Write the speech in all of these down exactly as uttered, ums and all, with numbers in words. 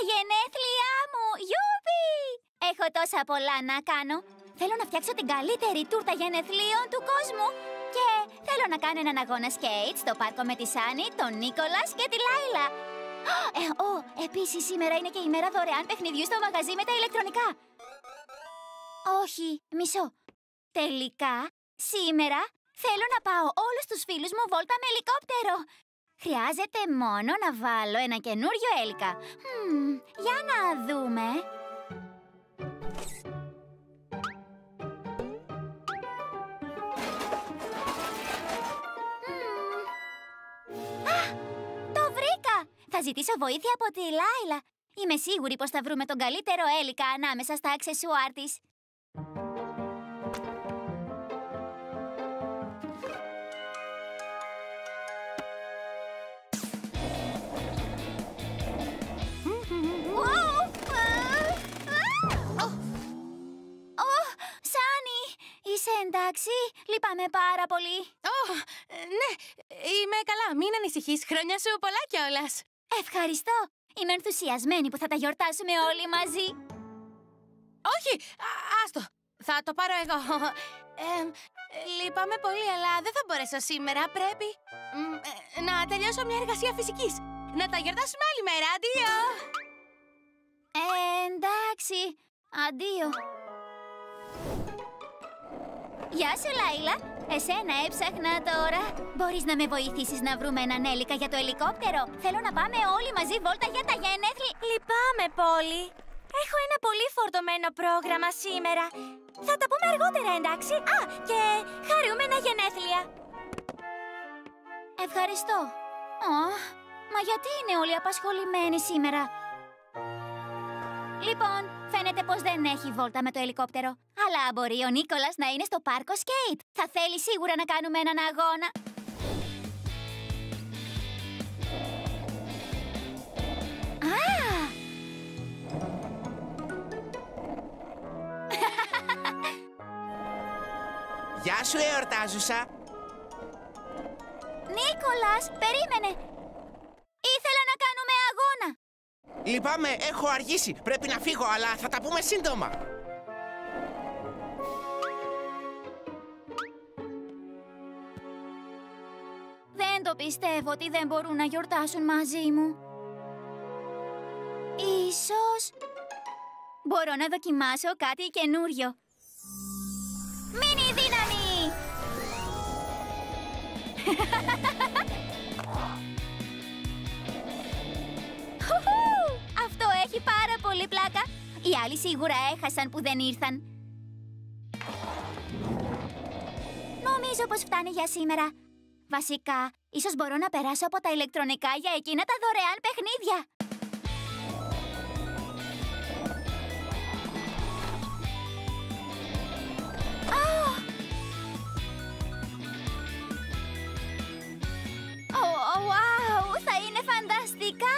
γενέθλιά μου! Γιούπι! Έχω τόσα πολλά να κάνω. Θέλω να φτιάξω την καλύτερη τούρτα γενεθλίων του κόσμου. Και θέλω να κάνω έναν αγώνα σκέιτ στο πάρκο με τη Σάνι, τον Νίκολας και τη Λάιλα. Ε, ο, επίσης σήμερα είναι και η μέρα δωρεάν παιχνιδιού στο μαγαζί με τα ηλεκτρονικά. Όχι, μισό. Τελικά, σήμερα θέλω να πάω όλους τους φίλους μου βόλτα με ελικόπτερο. Χρειάζεται μόνο να βάλω ένα καινούριο έλικα. Hm, για να δούμε. Θα ζητήσω βοήθεια από τη Λάιλα. Είμαι σίγουρη πως θα βρούμε τον καλύτερο έλικα ανάμεσα στα αξεσουάρ της. Σάνι, είσαι εντάξει? Λυπάμαι πάρα πολύ. Ναι, είμαι καλά. Μην ανησυχείς. Χρόνια σου πολλά κιόλας. Ευχαριστώ. Είμαι ενθουσιασμένη που θα τα γιορτάσουμε όλοι μαζί. Όχι, άστο. Θα το πάρω εγώ. Ε, λυπάμαι πολύ, αλλά δεν θα μπορέσω σήμερα. Πρέπει ε, να τελειώσω μια εργασία φυσικής. Να τα γιορτάσουμε άλλη μέρα. Αντίο. Ε, εντάξει. Αντίο. Γεια σου, Λάιλα. Εσένα έψαχνα τώρα. Μπορείς να με βοηθήσεις να βρούμε έναν έλικα για το ελικόπτερο? Θέλω να πάμε όλοι μαζί βόλτα για τα γενέθλια. Λυπάμαι, Πόλη. Έχω ένα πολύ φορτωμένο πρόγραμμα σήμερα. Θα τα πούμε αργότερα, εντάξει? Α, και χαρούμενα γενέθλια. Ευχαριστώ. Ω, μα γιατί είναι όλοι απασχολημένοι σήμερα? Λοιπόν, φαίνεται πως δεν έχει βόλτα με το ελικόπτερο. Αλλά μπορεί ο Νίκολας να είναι στο πάρκο σκέιτ. Θα θέλει σίγουρα να κάνουμε έναν αγώνα. Α! Γεια σου, εορτάζουσα. Νίκολας, περίμενε. Ήθελα να κάνουμε αγώνα. Λυπάμαι, έχω αργήσει. Πρέπει να φύγω, αλλά θα τα πούμε σύντομα. Δεν το πιστεύω ότι δεν μπορούν να γιορτάσουν μαζί μου. Ίσως μπορώ να δοκιμάσω κάτι καινούριο. Μίνι δύναμη! Αυτό έχει πάρα πολύ πλάκα. Οι άλλοι σίγουρα έχασαν που δεν ήρθαν. Νομίζω πως φτάνει για σήμερα. Βασικά, ίσως μπορώ να περάσω από τα ηλεκτρονικά για εκείνα τα δωρεάν παιχνίδια. Ω, wow, θα είναι φανταστικά.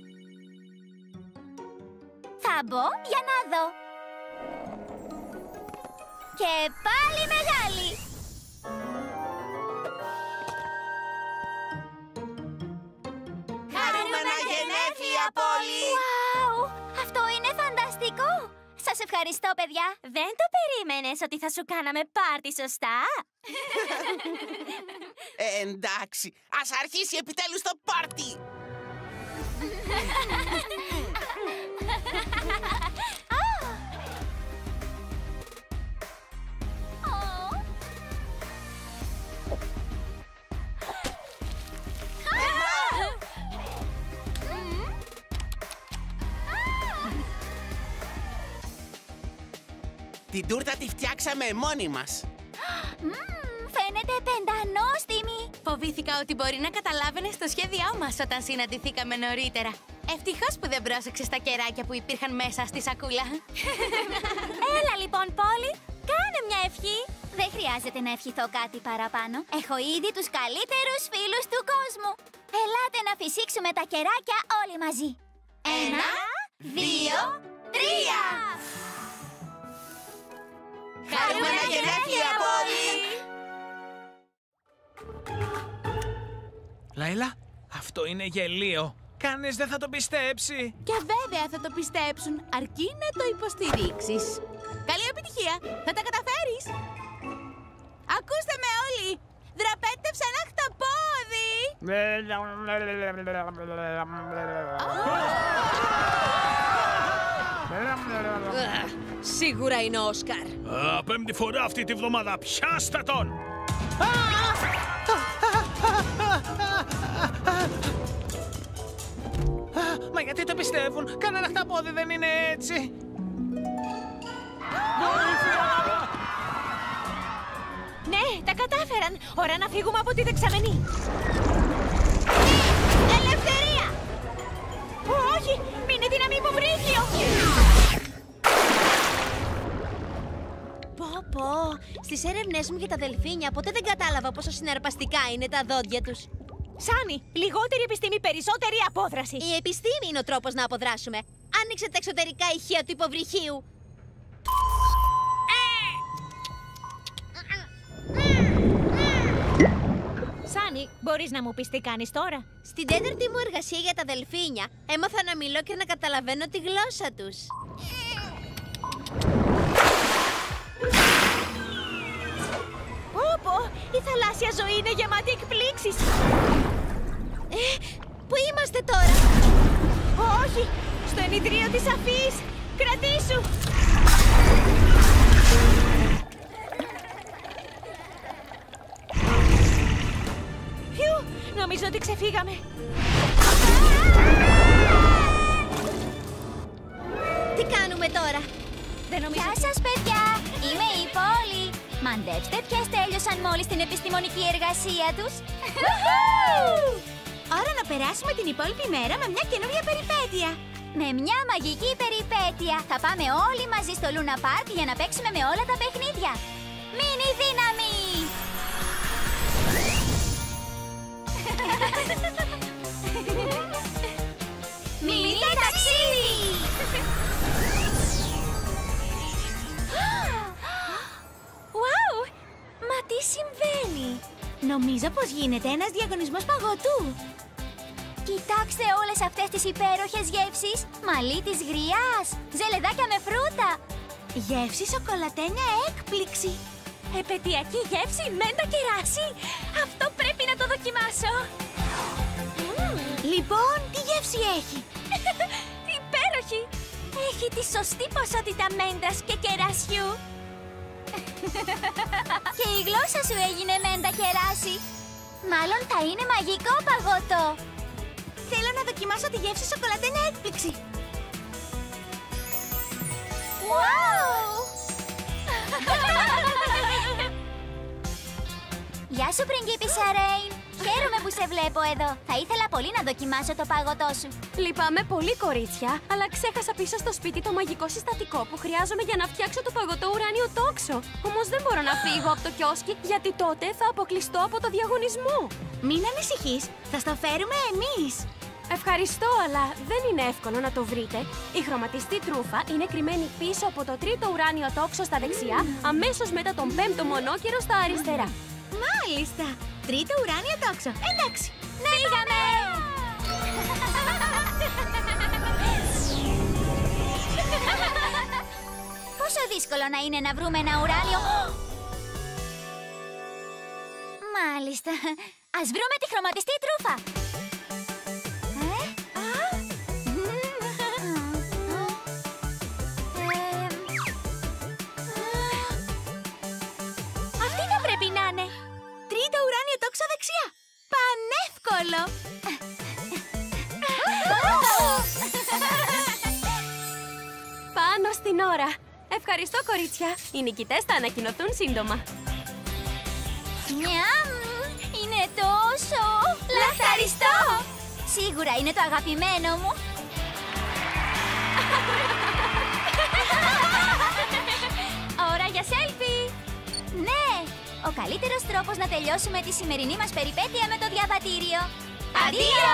Θα μπω για να δω. Και πάλι μεγάλη. Χαρούμενα γενέθλια, Πόλη! Wow, αυτό είναι φανταστικό. Σας ευχαριστώ, παιδιά. Δεν το περίμενες ότι θα σου κάναμε πάρτι, σωστά? Ε, εντάξει, ας αρχίσει επιτέλους το πάρτι! Την τούρτα τη φτιάξαμε μόνοι μας. Μμμ, φαίνεται πεντανόστιμη. Φοβήθηκα ότι μπορεί να καταλάβαινες το σχέδιό μας όταν συναντηθήκαμε νωρίτερα. Ευτυχώς που δεν πρόσεξες τα κεράκια που υπήρχαν μέσα στη σακούλα. Έλα λοιπόν, Πόλη, κάνε μια ευχή. Δεν χρειάζεται να ευχηθώ κάτι παραπάνω. Έχω ήδη τους καλύτερους φίλους του κόσμου. Ελάτε να φυσήξουμε τα κεράκια όλοι μαζί. Ένα, δύο, τρία! Χαρούμενα γενέθλια, Πόλη! Λάιλα, αυτό είναι γελίο. Κανείς δεν θα το πιστέψει. Και βέβαια θα το πιστέψουν, αρκεί να το υποστηρίξεις. Καλή επιτυχία! Θα τα καταφέρεις! Ακούστε με όλοι! Δραπέτευσα ένα χταπόδι! Σίγουρα είναι ο Όσκαρ. Α, πέμπτη φορά αυτή τη βδομάδα. Πιάστε τον! Μα γιατί το πιστεύουν? Κανένα χταπόδι δεν είναι έτσι. Ναι, τα κατάφεραν. Ώρα να φύγουμε από τη δεξαμενή. Ελευθερία! Όχι, μείνε δύναμη υποβρύχιο. Πω πω, στις έρευνές μου για τα δελφίνια ποτέ δεν κατάλαβα πόσο συναρπαστικά είναι τα δόντια τους. Σάνι, λιγότερη επιστήμη, περισσότερη απόδραση. Η επιστήμη είναι ο τρόπος να αποδράσουμε. Άνοιξε τα εξωτερικά ηχεία του υποβρυχίου. Σάνι, μπορείς να μου πεις τι κάνεις τώρα? Στην τέταρτη μου εργασία για τα δελφίνια έμαθα να μιλώ και να καταλαβαίνω τη γλώσσα τους. Πω, η θαλάσσια ζωή είναι γεμάτη εκπλήξεις. Ε, πού είμαστε τώρα? Όχι, στο ενιδρίο της αφής. Κρατήσου. Φιου, νομίζω ότι ξεφύγαμε. Τι κάνουμε τώρα? Δεν νομίζω. Γεια σας, παιδιά! Είμαι η Πόλη. Μαντέψτε ποιες τέλειωσαν μόλις την επιστημονική εργασία τους. Ώρα να περάσουμε την υπόλοιπη μέρα με μια καινούργια περιπέτεια. Με μια μαγική περιπέτεια θα πάμε όλοι μαζί στο Λούνα Πάρκ για να παίξουμε με όλα τα παιχνίδια. Μίνι δύναμη! Μίνι ταξίδι! Wow! Μα τι συμβαίνει? Νομίζω πως γίνεται ένας διαγωνισμός παγωτού. Κοιτάξτε όλες αυτές τις υπέροχες γεύσεις. Μαλλί της γριάς, ζελεδάκια με φρούτα. Γεύση σοκολατένια έκπληξη. Επαιτειακή γεύση μέντα κεράσι. Αυτό πρέπει να το δοκιμάσω. Λοιπόν, τι γεύση έχει? Υπέροχη! Έχει τη σωστή ποσότητα μέντας και κερασιού. Και η γλώσσα σου έγινε μέντα κεράσι. Μάλλον θα είναι μαγικό παγωτό. Θέλω να δοκιμάσω τη γεύση σοκολατένια έκπληξη. Wow! Γεια σου, πριγκίπισσα Ρέιν. Χαίρομαι που σε βλέπω εδώ. Θα ήθελα πολύ να δοκιμάσω το παγωτό σου. Λυπάμαι πολύ, κορίτσια, αλλά ξέχασα πίσω στο σπίτι το μαγικό συστατικό που χρειάζομαι για να φτιάξω το παγωτό ουράνιο τόξο. Όμως δεν μπορώ να φύγω από το κιόσκι, γιατί τότε θα αποκλειστώ από το διαγωνισμό. Μην ανησυχείς, θα στο φέρουμε εμείς. Ευχαριστώ, αλλά δεν είναι εύκολο να το βρείτε. Η χρωματιστή τρούφα είναι κρυμμένη πίσω από το τρίτο ουράνιο τόξο στα δεξιά, αμέσως μετά τον πέμπτο μονόκερο στα αριστερά. Μάλιστα, τρίτο ουράνιο τόξο. Εντάξει, Ναι, πήγαμε! Πόσο δύσκολο να είναι να βρούμε ένα ουράνιο... Μάλιστα. Ας βρούμε τη χρωματιστή τρούφα. Ε? Αυτή θα πρέπει να είναι. τρίτο ουράνιο τόξο δεξιά. Πανεύκολο. Πάνω στην ώρα. Ευχαριστώ, κορίτσια. Οι νικητές θα ανακοινωθούν σύντομα. Μιαμ! Είναι τόσο λαχταριστό! Σίγουρα είναι το αγαπημένο μου. Ώρα για selfie! Ναι! Ο καλύτερος τρόπος να τελειώσουμε τη σημερινή μας περιπέτεια με το διαβατήριο. Αντίο!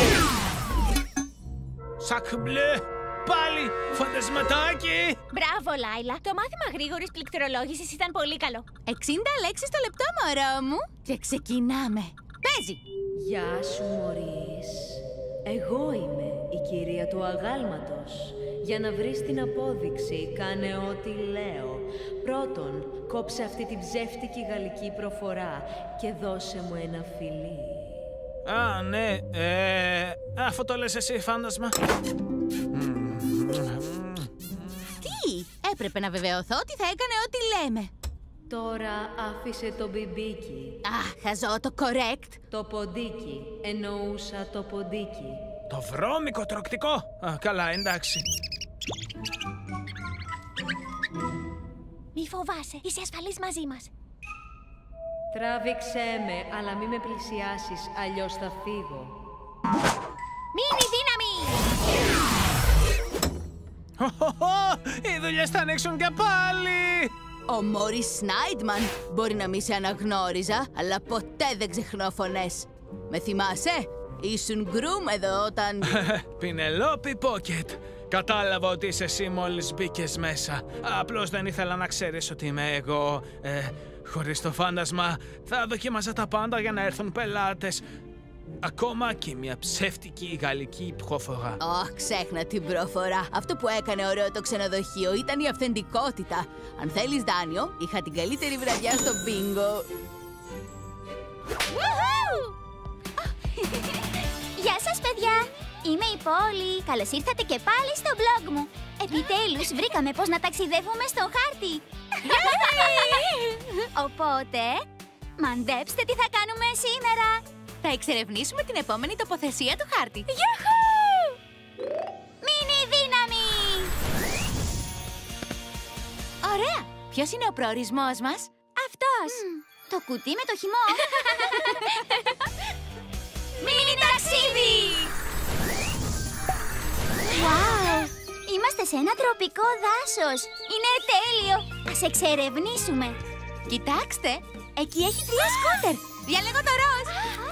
Σακ μπλε! Πάλι! Φαντασματάκι! Μπράβο, Λάιλα. Το μάθημα γρήγορης πληκτρολόγησης ήταν πολύ καλό. εξήντα λέξεις το λεπτό, μωρό μου. Και ξεκινάμε. Παίζει! Γεια σου, Μωρίς. Εγώ είμαι η κυρία του αγάλματος. Για να βρεις την απόδειξη, κάνε ό,τι λέω. Πρώτον, κόψε αυτή την ψεύτικη γαλλική προφορά και δώσε μου ένα φιλί. Α, ναι. Ε, αφού το λες εσύ, φάντασμα. Τι! Έπρεπε να βεβαιωθώ ότι θα έκανε ό,τι λέμε. Τώρα άφησε το μπιμπίκι. Α, χαζό το correct. Το ποντίκι. Εννοούσα το ποντίκι. Το βρώμικο τροκτικό. Α, καλά, εντάξει. Μη φοβάσαι, είσαι ασφαλής μαζί μας. Τράβηξέ με, αλλά μη με πλησιάσεις, αλλιώς θα φύγω. Μείνει δύναμη! Οι δουλειές θα ανοίξουν και πάλι! Ο Μόρις Σνάιντμαν μπορεί να μη σε αναγνώριζα, αλλά ποτέ δεν ξεχνώ φωνές. Με θυμάσαι? Ήσουν γκρουμ εδώ όταν... Πινελόπι Πόκετ. Κατάλαβα ότι είσαι εσύ μόλις μπήκες μέσα. Απλώς δεν ήθελα να ξέρεις ότι είμαι εγώ. Ε, χωρίς το φάντασμα θα δοκίμαζα τα πάντα για να έρθουν πελάτες. Ακόμα και μια ψεύτικη γαλλική προφορά. Ωχ, ξέχνα την προφορά. Αυτό που έκανε ωραίο το ξενοδοχείο ήταν η αυθεντικότητα. Αν θέλεις δάνειο, είχα την καλύτερη βραδιά στο μπίνγκο. Γεια σας, παιδιά! Είμαι η Πόλη. Καλώς ήρθατε και πάλι στο blog μου. Επιτέλους βρήκαμε πώς να ταξιδεύουμε στο χάρτη. Οπότε, μαντέψτε τι θα κάνουμε σήμερα. Θα εξερευνήσουμε την επόμενη τοποθεσία του χάρτη. Γιούχου! Μείνει δύναμη! Ωραία! Ποιος είναι ο προορισμός μας? Αυτός! Το κουτί με το χυμό! Μίνι ταξίδι! Wow! Είμαστε σε ένα τροπικό δάσος! Είναι τέλειο! Ας εξερευνήσουμε! Κοιτάξτε! Εκεί έχει τρία σκούτερ! Διαλέγω το ροζ!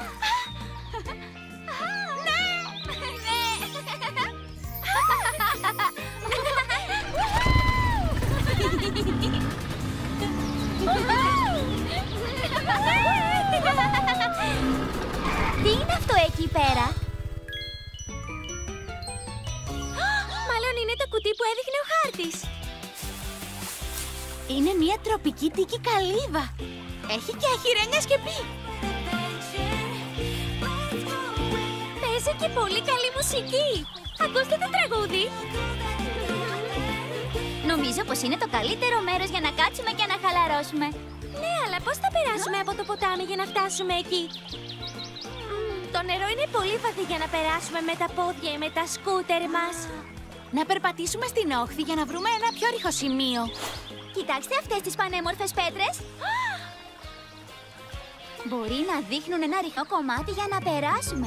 Τι είναι αυτό εκεί πέρα? Μάλλον είναι το κουτί που έδειχνε ο χάρτης. Είναι μια τροπική τίκη καλύβα. Έχει και αχιρένια σκεπή. Παίζει και πολύ καλή μουσική. Ακούστε το τραγούδι. Νομίζω πως είναι το καλύτερο μέρος για να κάτσουμε και να χαλαρώσουμε. Ναι, αλλά πώς θα περάσουμε από το ποτάμι για να φτάσουμε εκεί? Το νερό είναι πολύ βαθύ για να περάσουμε με τα πόδια ή με τα σκούτερ μας. Να περπατήσουμε στην όχθη για να βρούμε ένα πιο ρηχό σημείο. Κοιτάξτε αυτές τις πανέμορφες πέτρες. Μπορεί να δείχνουν ένα ρηχό κομμάτι για να περάσουμε.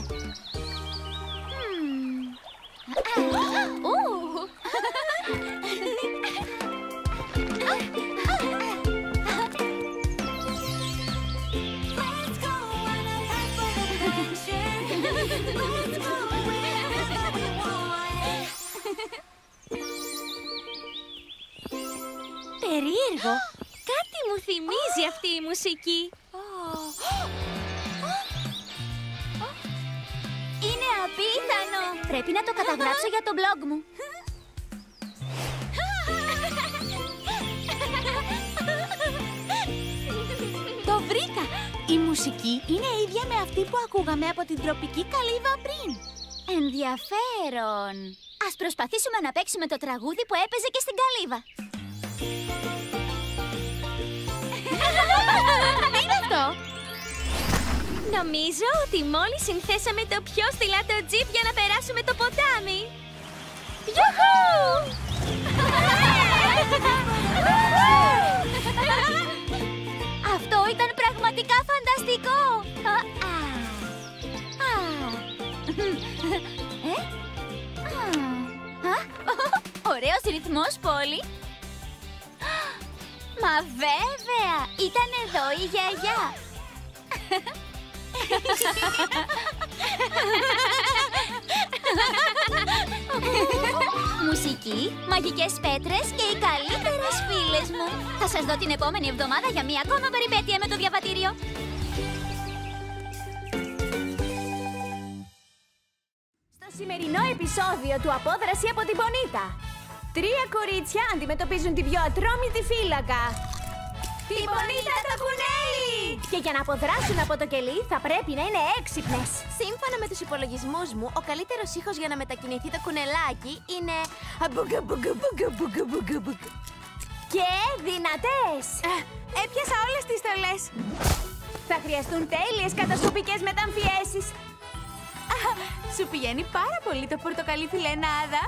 Περίεργο. Κάτι μου θυμίζει αυτή η μουσική. Είναι απίθανο! Πρέπει να το καταγράψω για το blog μου. Το βρήκα! Η μουσική είναι ίδια με αυτή που ακούγαμε από την τροπική καλύβα πριν. Ενδιαφέρον! Ας προσπαθήσουμε να παίξουμε το τραγούδι που έπαιζε και στην καλύβα. Τι είναι αυτό? Νομίζω ότι μόλις συνθέσαμε το πιο στυλάτο τζιπ για να περάσουμε το ποτάμι. Γιούχου! Αυτό ήταν πραγματικά φανταστικό! Α, α. Α. Ε? Α. Α. Ωραίος ρυθμός, Πόλη! Μα βέβαια! Ήταν εδώ η γιαγιά! Μουσική, μαγικές πέτρες και η καλύτερη Θα σας δω την επόμενη εβδομάδα για μία ακόμα περιπέτεια με το διαβατήριο. Στο σημερινό επεισόδιο του Απόδραση από την Πονίτα, τρία κορίτσια αντιμετωπίζουν τη πιο ατρόμητη φύλακα, την Πονίτα το κουνέλι! Και για να αποδράσουν από το κελί θα πρέπει να είναι έξυπνες. Σύμφωνα με τους υπολογισμούς μου, ο καλύτερος ήχος για να μετακινηθεί το κουνελάκι είναι αμπούγκα μπούγκα μπούγκα μπούγκα μπούγκα μπούγκα. Και δυνατές! Έπιασα όλες τις στολές. Θα χρειαστούν τέλειες κατασκοπικές μεταμφιέσεις. Σου πηγαίνει πάρα πολύ το πορτοκαλί φιλενάδα.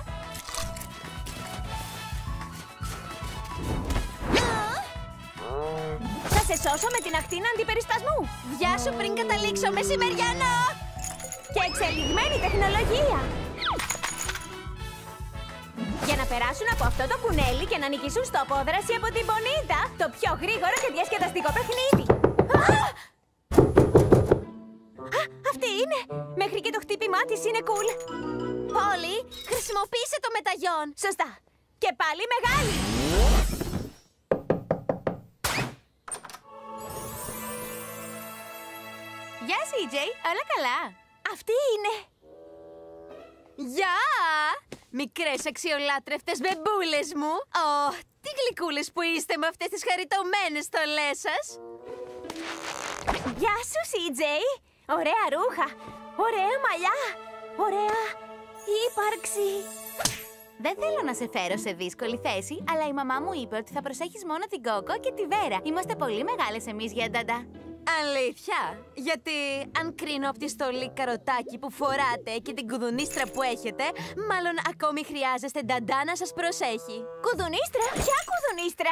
Θα σε σώσω με την ακτίνα αντιπερισπασμού. Γεια σου πριν καταλήξω μεσημεριανό! Και εξελιγμένη τεχνολογία. Για να περάσουν από αυτό το κουνέλι και να νικήσουν στο Απόδραση από την Πονίτα, το πιο γρήγορο και διασκεδαστικό παιχνίδι. Α! Α, αυτή είναι! Μέχρι και το χτύπημά της είναι cool. Πόλη, χρησιμοποίησε το μεταγιόν. Σωστά. Και πάλι μεγάλη. Γεια, σι τζέι. Όλα καλά. Αυτή είναι. Γεια! Μικρές αξιολάτρευτες μπεμπούλες μου. Ω, τι γλυκούλες που είστε με αυτές τις χαριτωμένες στολές σας. Γεια σου, σι τζέι. Ωραία ρούχα. Ωραία μαλλιά. Ωραία ύπαρξη. Δεν θέλω να σε φέρω σε δύσκολη θέση, αλλά η μαμά μου είπε ότι θα προσέχεις μόνο την Κόκο και τη Βέρα. Είμαστε πολύ μεγάλες εμείς για νταντά. Αλήθεια, γιατί αν κρίνω από τη στολή καροτάκι που φοράτε και την κουδουνίστρα που έχετε, μάλλον ακόμη χρειάζεστε νταντά να σας προσέχει. Κουδουνίστρα? Ποια κουδουνίστρα?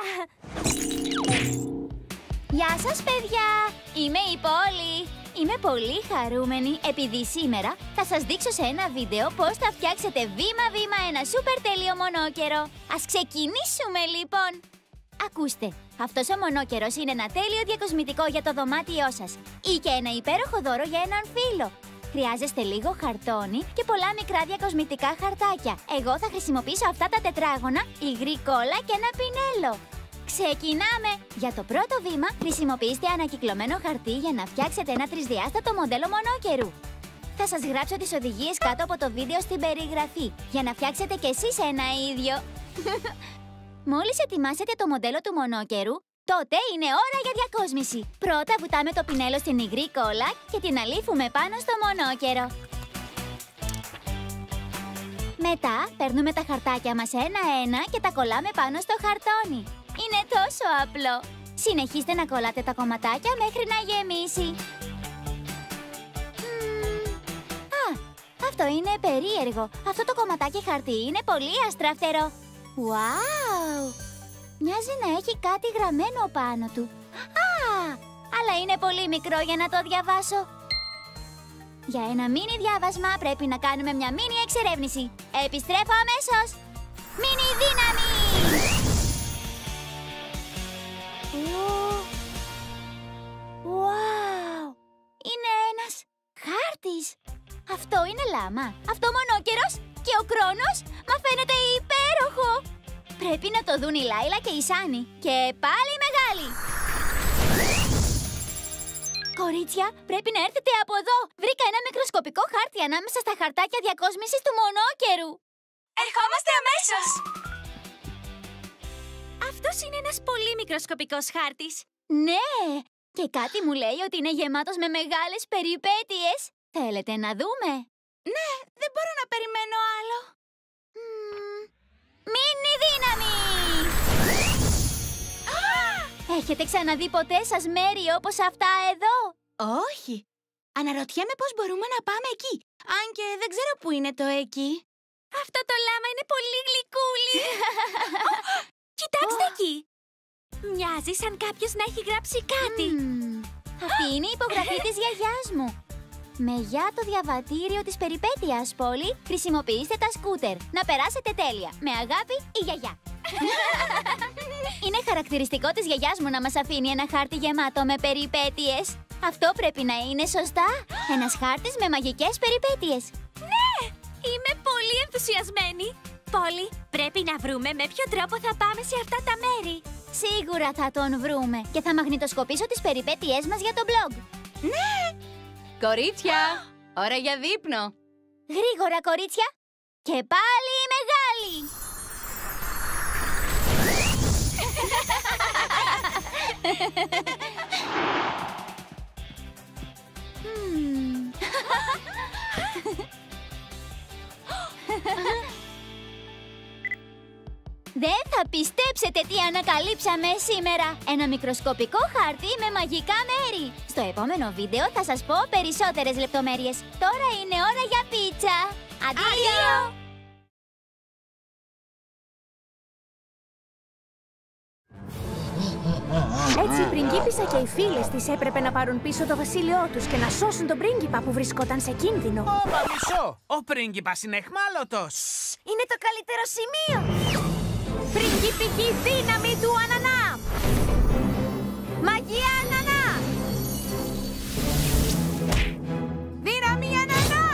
Γεια σας, παιδιά! Είμαι η Πόλη. Είμαι πολύ χαρούμενη επειδή σήμερα θα σας δείξω σε ένα βίντεο πώς θα φτιάξετε βήμα-βήμα ένα σούπερ τέλειο μονόκερο. Ας ξεκινήσουμε λοιπόν! Ακούστε, αυτός ο μονόκερος είναι ένα τέλειο διακοσμητικό για το δωμάτιό σας ή και ένα υπέροχο δώρο για έναν φίλο. Χρειάζεστε λίγο χαρτόνι και πολλά μικρά διακοσμητικά χαρτάκια. Εγώ θα χρησιμοποιήσω αυτά τα τετράγωνα, υγρή κόλλα και ένα πινέλο. Ξεκινάμε! Για το πρώτο βήμα, χρησιμοποιήστε ανακυκλωμένο χαρτί για να φτιάξετε ένα τρισδιάστατο μοντέλο μονόκερου. Θα σας γράψω τις οδηγίες κάτω από το βίντεο στην περιγραφή, για να φτιάξετε κι εσείς ένα ίδιο. Μόλις ετοιμάσετε το μοντέλο του μονόκερου, τότε είναι ώρα για διακόσμηση. Πρώτα βουτάμε το πινέλο στην υγρή κόλλα και την αλήφουμε πάνω στο μονόκερο. Μετά, παίρνουμε τα χαρτάκια μας ένα-ένα και τα κολλάμε πάνω στο χαρτόνι. Είναι τόσο απλό. Συνεχίστε να κολλάτε τα κομματάκια μέχρι να γεμίσει. Μμμ. Α, αυτό είναι περίεργο. Αυτό το κομματάκι χαρτί είναι πολύ αστραφτερό. Wow! Μοιάζει να έχει κάτι γραμμένο πάνω του. Α, αλλά είναι πολύ μικρό για να το διαβάσω. Για ένα μίνι διάβασμα πρέπει να κάνουμε μια μίνι εξερεύνηση. Επιστρέφω αμέσως. Μίνι δύναμη! Wow! Είναι ένας χάρτης. Αυτό είναι λάμα. Αυτό μονόκερος και ο χρόνος. Μα φαίνεται υπέροχο. Πρέπει να το δουν η Λάιλα και η Σάνι. Και πάλι μεγάλη. Κορίτσια, πρέπει να έρθετε από εδώ. Βρήκα ένα μικροσκοπικό χάρτη ανάμεσα στα χαρτάκια διακόσμησης του μονόκερου. Ερχόμαστε αμέσως! Αυτός είναι ένας πολύ μικροσκοπικός χάρτης. Ναι! Και κάτι μου λέει ότι είναι γεμάτος με μεγάλες περιπέτειες. Θέλετε να δούμε? Ναι, δεν μπορώ να περιμένω άλλο. Μμμ. Μίνι δύναμη! Έχετε ξαναδεί ποτέ σας μέρη όπως αυτά εδώ? Όχι. Αναρωτιέμαι πώς μπορούμε να πάμε εκεί. Αν και δεν ξέρω πού είναι το εκεί. Αυτό το λάμα είναι πολύ γλυκούλι. Κοιτάξτε Oh. εκεί. Μοιάζει σαν κάποιος να έχει γράψει κάτι. Μμμ. Αυτή είναι η υπογραφή της γιαγιάς μου. Με γεια το διαβατήριο της περιπέτειας, Πόλη, χρησιμοποιήστε τα σκούτερ. Να περάσετε τέλεια. Με αγάπη, η γιαγιά. Είναι χαρακτηριστικό της γιαγιάς μου να μας αφήνει ένα χάρτη γεμάτο με περιπέτειες. Αυτό πρέπει να είναι σωστά. Ένας χάρτης με μαγικές περιπέτειες. Ναι! Είμαι πολύ ενθουσιασμένη. Πόλη, πρέπει να βρούμε με ποιο τρόπο θα πάμε σε αυτά τα μέρη. Σίγουρα θα τον βρούμε και θα μαγνητοσκοπήσω τις περιπέτειές μας για το blog. Ναι! Κορίτσια, ώρα για δείπνο. Γρήγορα, κορίτσια. Και πάλι η μεγάλη. Δεν θα πιστέψετε τι ανακαλύψαμε σήμερα! Ένα μικροσκοπικό χάρτη με μαγικά μέρη! Στο επόμενο βίντεο θα σας πω περισσότερες λεπτομέρειες. Τώρα είναι ώρα για πίτσα! Αντίο! Έτσι η πριγκίπισσα και οι φίλες της έπρεπε να πάρουν πίσω το βασίλειό τους και να σώσουν τον πρίγκιπα που βρισκόταν σε κίνδυνο. Όπα, μισό! Ο πρίγκιπας είναι αιχμάλωτος! Είναι το καλύτερο σημείο! Πριγκιπική δύναμη του ανανά! Μαγεία ανανά! Δύναμη ανανά!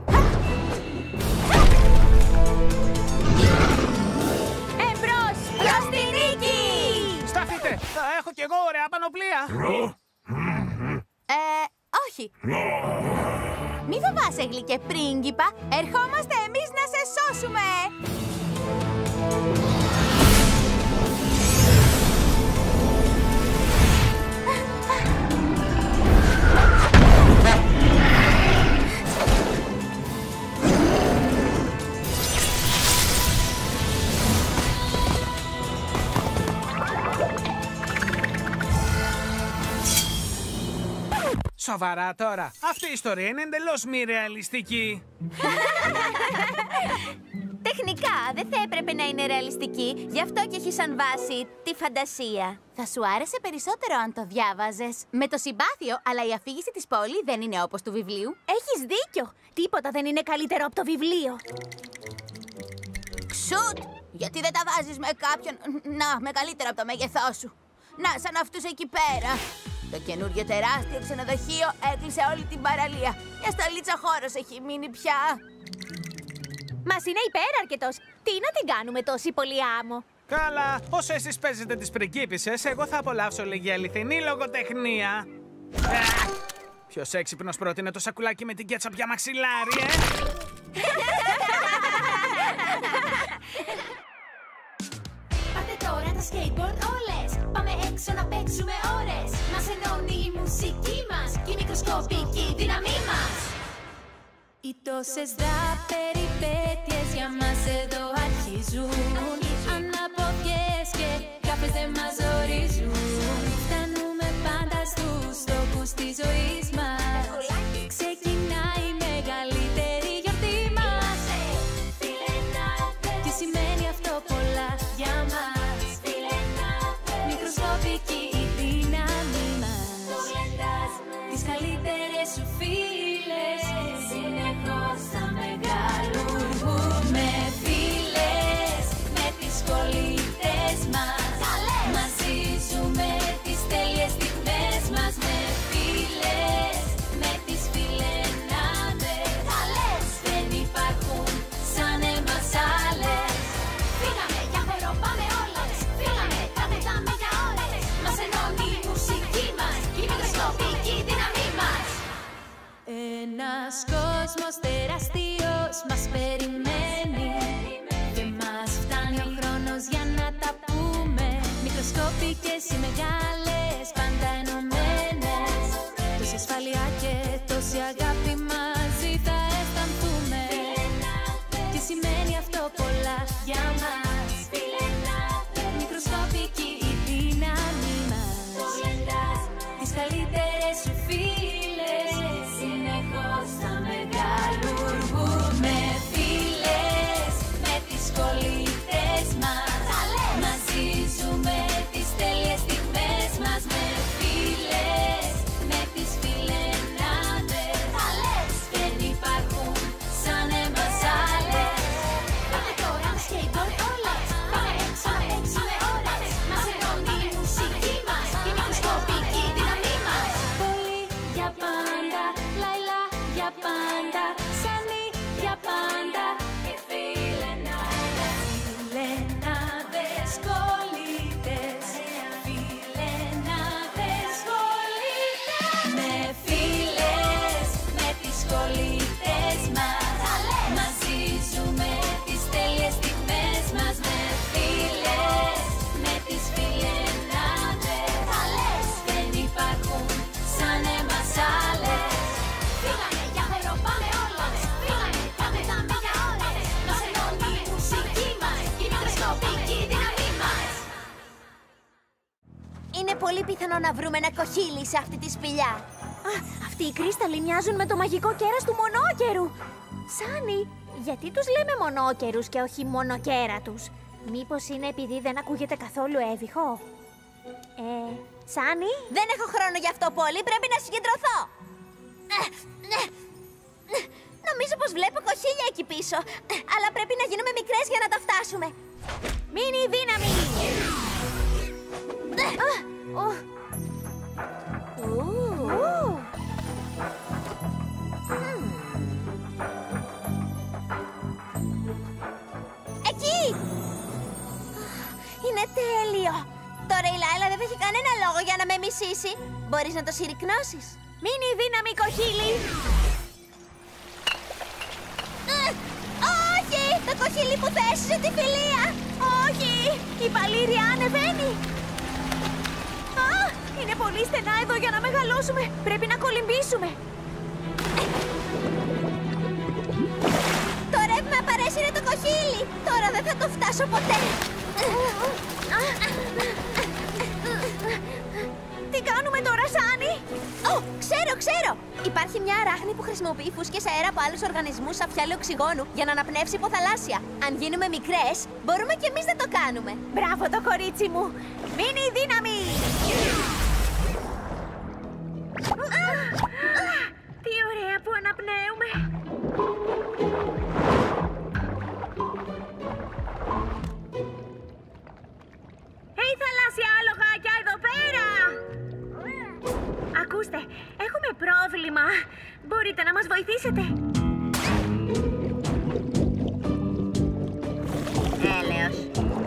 Εμπρός! Προς τη νίκη! Σταθείτε! Θα έχω κι εγώ ωραία πανοπλία! Ε, όχι. Μη φοβάσαι, γλυκέ πρίγκιπα. Ερχόμαστε εμείς να σε σώσουμε. Σοβαρά τώρα. Αυτή η ιστορία είναι εντελώς μη ρεαλιστική. Τεχνικά δεν θα έπρεπε να είναι ρεαλιστική, γι' αυτό και έχει σαν βάση τη φαντασία. Θα σου άρεσε περισσότερο αν το διάβαζες. Με το συμπάθειο, αλλά η αφήγηση της πόλης δεν είναι όπως του βιβλίου. Έχεις δίκιο! Τίποτα δεν είναι καλύτερο από το βιβλίο. Ξουτ! Γιατί δεν τα βάζεις με κάποιον, να, με καλύτερο από το μέγεθό σου. Να, σαν αυτούς εκεί πέρα. Το καινούριο τεράστιο ξενοδοχείο έκλεισε όλη την παραλία. Μια στολίτσα χώρος έχει μείνει πια. Μας είναι υπεραρκετός. Τι να την κάνουμε τόση πολύ άμμο. Καλά, όσο εσείς παίζετε τις πριγκίπισσες, εγώ θα απολαύσω λίγη αληθινή λογοτεχνία. Ε, ποιος έξυπνος πρότεινε το σακουλάκι με την κέτσαπ για μαξιλάρι, ε? Πάτε τώρα τα skateboard όλες. Πάμε έξω να παίξουμε ώρες. Μας ενώνει η μουσική μας και η μικροσκοπική δύναμή μας. Οι τόσες δραπεριπέτειες για μας εδώ αρχίζουν. Αναποδιές και καφές δεν μας ορίζουν. Φτάνουμε πάντα στους στόχους της ζωής μας. Ξεκινάει η μεγαλύτερη γιορτή μας. Τι σημαίνει αυτό πολλά για μας. Μικροσκοπική η δύναμή μας. Τις καλύτερες σου φίλες συνεχώς θα μεγαλουργούμε φίλες. Με τις κολλήτες μας μαζί ζούμε τις τέλειες στιγμές μας. Με φίλες, με τις φιλενάδες δεν υπάρχουν σαν εμάς άλλες. Φύγαμε για χώρο, πάμε όλες. Φύγαμε, κατεβάμε για ώρες. Μας ενώνει η μουσική μας και η μικροσκοπική δύναμή μας. Ένας κόσμος τεράστιος μας περιμένει και μας φτάνει ο χρόνος για να τα πούμε. Μικροσκοπικές οι μεγάλες, πάντα ενωμένες. Τόση ασφάλεια και τόση αγάπη μαζί θα αισθανθούμε. Τι σημαίνει αυτό πολλά για μας. Μικροσκοπική η δύναμή μας. Τις καλύτερες σου φίλες συνεχώς θα μεγαλουργούμε φίλες. Με τις κολλήτες μας μαζί ζούμε τις τέλειες στιγμές μας. Είναι πολύ πιθανό να βρούμε ένα κοχύλι σε αυτή τη σπηλιά. Α, αυτοί οι κρίσταλοι μοιάζουν με το μαγικό κέρας του μονόκερου. Σάνι, γιατί τους λέμε μονόκερους και όχι μονοκέρατους? Μήπως είναι επειδή δεν ακούγεται καθόλου έβυχο? Ε, Σάνι? Δεν έχω χρόνο γι' αυτό, Πόλη. Πρέπει να συγκεντρωθώ. Νομίζω πως βλέπω κοχύλια εκεί πίσω. Αλλά πρέπει να γίνουμε μικρές για να τα φτάσουμε. Μείνει η δύναμη! Εκεί! Είναι τέλειο! Τώρα η Λάιλα δεν θα έχει κανένα λόγο για να με μισήσει. Μπορείς να το συρρυκνώσεις. Μείνει η δύναμη, κοχύλι! Όχι! Το κοχύλι που θέσισε τη φιλία! Όχι! Η παλήρια ανεβαίνει! Α! Είναι πολύ στενά εδώ για να μεγαλώσουμε! Πρέπει να κολυμπήσουμε! Το ρεύμα παρέσυρε το κοχύλι! Τώρα δεν θα το φτάσω ποτέ! Τι κάνουμε τώρα, Σάνι? Ω, ξέρω, ξέρω! Υπάρχει μια αράχνη που χρησιμοποιεί φούσκες αέρα από άλλους οργανισμούς σαν φιάλη οξυγόνου για να αναπνεύσει υποθαλάσσια. Αν γίνουμε μικρές, μπορούμε κι εμείς να το κάνουμε. Μπράβο το κορίτσι μου! Μείνει η δύναμη! Τι ωραία που αναπνέουμε! Hey, θαλάσσια άλογάκια, εδώ πέρα! Ακούστε, έχουμε πρόβλημα. Μπορείτε να μας βοηθήσετε? Έλεος.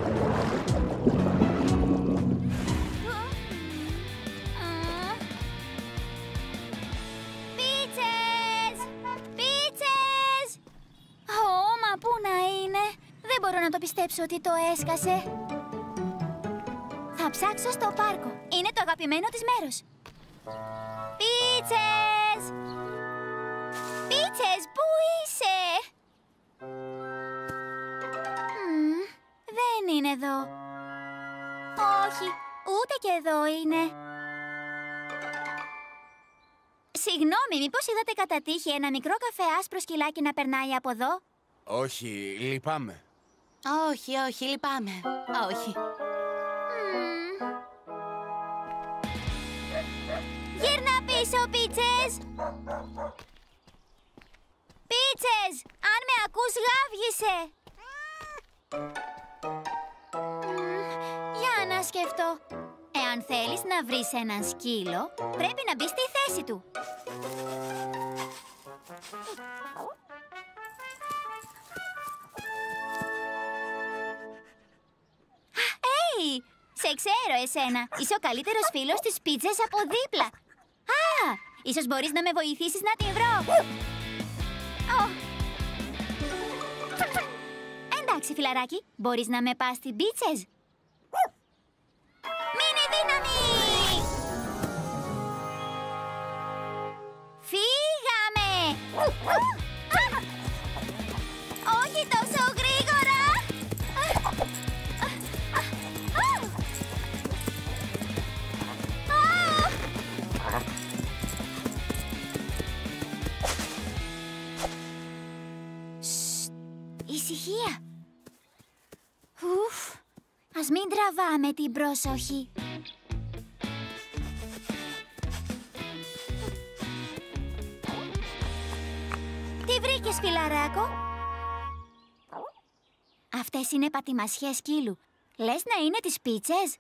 Πίτσες! Πίτσες! Ω, μα πού να είναι? Δεν μπορώ να το πιστέψω ότι το έσκασε. Θα ψάξω στο πάρκο. Είναι το αγαπημένο της μέρος. Πίτσες! Πίτσες, πού είσαι? Μμμ, δεν είναι εδώ. Όχι, ούτε και εδώ είναι. Συγγνώμη, μήπως είδατε κατά τύχη ένα μικρό καφέ άσπρο σκυλάκι να περνάει από εδώ? Όχι, λυπάμαι. Όχι, όχι, λυπάμαι. Όχι. Γύρνα πίσω, Πίτσες! Πίτσες! Αν με ακούς, γάβγισε! Μμμ, για να σκεφτώ. Εάν θέλεις να βρεις έναν σκύλο, πρέπει να μπεις στη θέση του. Έι! Σε ξέρω εσένα. Είσαι ο καλύτερος φίλος της Πίτσες από δίπλα. Α! Ίσως μπορείς να με βοηθήσεις να την βρω. Ω. Εντάξει, φιλαράκι. Μπορείς να με πας στην Πίτσες? Μείνει δύναμη! Φύγαμε! Όχι τόσο γρήγορα! Ησυχία! Ουφ, ας μην τραβάμε την πρόσοχη. Τι βρήκες, φιλαράκο? Αυτές είναι πατημασιές σκύλου. Λες να είναι τις Πίτσες?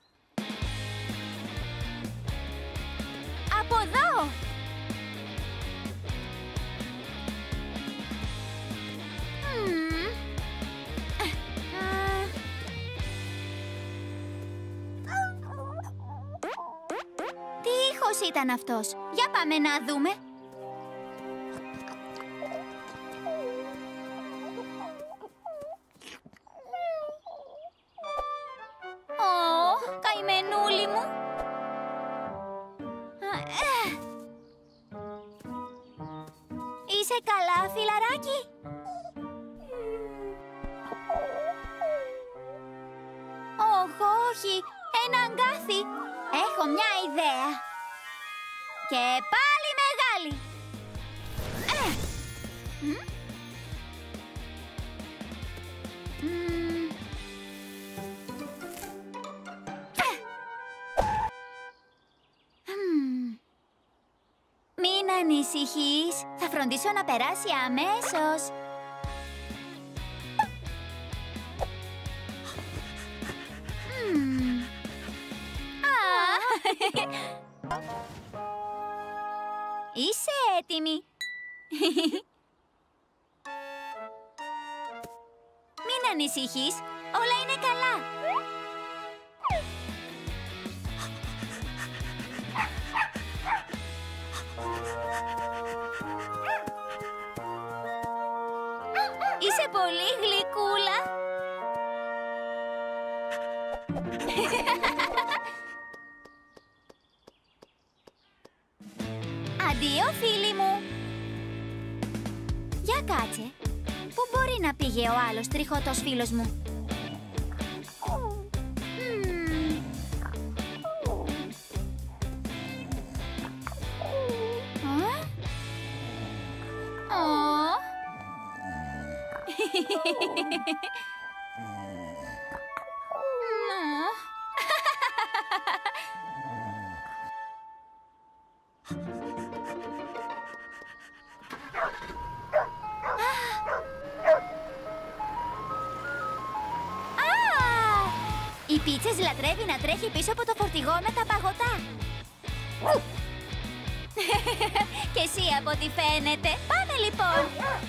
Από εδώ! Μμμ. Α. Τι ήχος ήταν αυτός? Για πάμε να δούμε. Ω, καημενούλη μου. Είσαι καλά, φιλαράκι? Οχ, όχι, ένα αγκάθι. Έχω μια ιδέα. Και πάλι μεγάλη. Ε. Μ? Μ. Ε. Μ. Μην ανησυχείς. Θα φροντίσω να περάσει αμέσως. Μ. Α. Είσαι έτοιμη. Μην ανησυχείς. Όλα είναι καλά. Είσαι πολύ γλυκούλα. Αντίο, φίλοι μου. Για κάτσε. Πού μπορεί να πήγε ο άλλος τριχωτός φίλος μου? Μμμ. Α? Ω. Η Πίτσες λατρεύει να τρέχει πίσω από το φορτηγό με τα παγωτά. Και εσύ από ό,τι φαίνεται. Πάμε λοιπόν.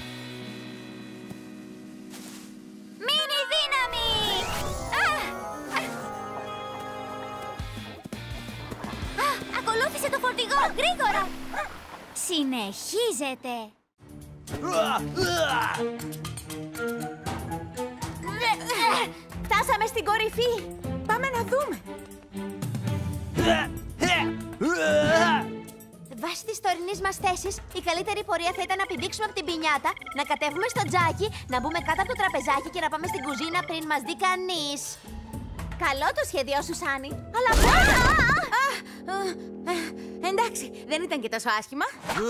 Μίνι δύναμη! Α! Α! Ακολούθησε το φορτηγό, γρήγορα! Συνεχίζεται. Φτάσαμε στην κορυφή. Πάμε να δούμε. Βάσει της τωρινής μας θέσης, η καλύτερη πορεία θα ήταν να πηδήξουμε από την πινιάτα, να κατέβουμε στο τζάκι, να μπούμε κάτω από το τραπεζάκι και να πάμε στην κουζίνα πριν μας δει κανείς. Καλό το σχέδιό σου, Σάνι. Αλλά πώς... Εντάξει, δεν ήταν και τόσο άσχημα.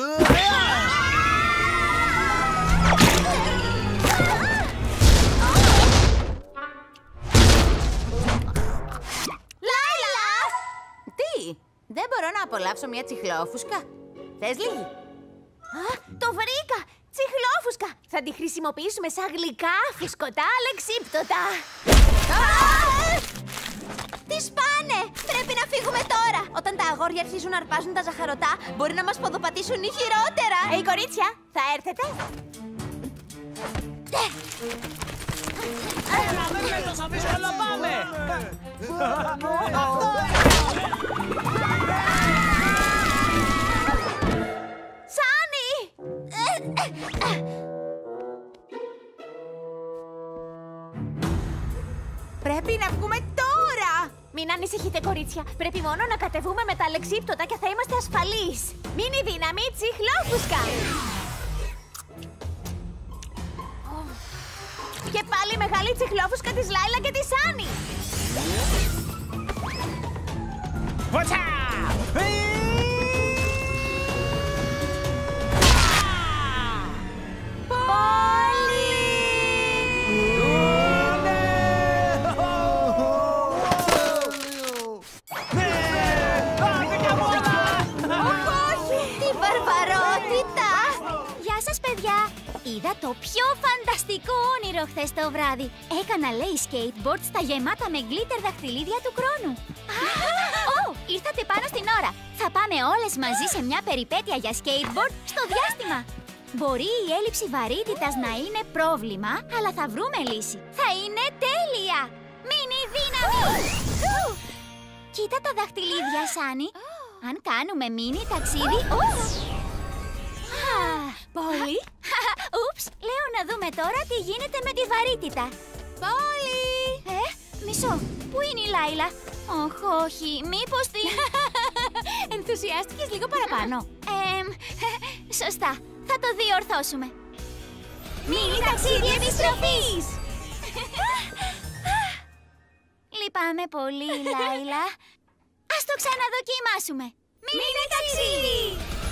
Δεν μπορώ να απολαύσω μια τσιχλόφουσκα. Θες λίγη? Α, το βρήκα! Τσιχλόφουσκα! Θα τη χρησιμοποιήσουμε σαν γλυκά, φουσκωτά, αλεξίπτωτα. Τι σπάνε! Πρέπει να φύγουμε τώρα! Όταν τα αγόρια αρχίζουν να αρπάζουν τα ζαχαρωτά, μπορεί να μας ποδοπατήσουν ή χειρότερα. Ε, hey, κορίτσια, θα έρθετε? Έλα, δεν με το αφήσω, αλλά πάμε! Σάνι! Πρέπει να βγούμε τώρα! Μην ανησυχείτε, κορίτσια. Πρέπει μόνο να κατεβούμε με τα αλεξίπτωτα και θα είμαστε ασφαλείς. Μείνει δύναμη, τσιχλόφουσκα! Και πάλι μεγάλη τσιχλόφουσκα της Λάιλα και της Άννη. Βοτσα! Είδα το πιο φανταστικό όνειρο χθες το βράδυ. Έκανα, λέει, skateboard στα γεμάτα με γκλίτερ δαχτυλίδια του χρόνου. Ω, ήρθατε πάνω στην ώρα. Θα πάμε όλες μαζί σε μια περιπέτεια για skateboard στο διάστημα. Μπορεί η έλλειψη βαρύτητας να είναι πρόβλημα, αλλά θα βρούμε λύση. Θα είναι τέλεια! Μίνι δύναμη! Κοίτα τα δαχτυλίδια, Σάνι. Αν κάνουμε μίνι ταξίδι... Πόλη! Ούψ, λέω να δούμε τώρα τι γίνεται με τη βαρύτητα. Πόλη! Ε, μισό. Πού είναι η Λάιλα? Όχ, όχι, μήπως την... Ενθουσιάστηκες λίγο παραπάνω. Ε, σωστά. Θα το διορθώσουμε. Μίνι ταξίδι επιστροφής! Λυπάμαι πολύ, Λάιλα. Ας το ξαναδοκιμάσουμε. Μίνι ταξίδι!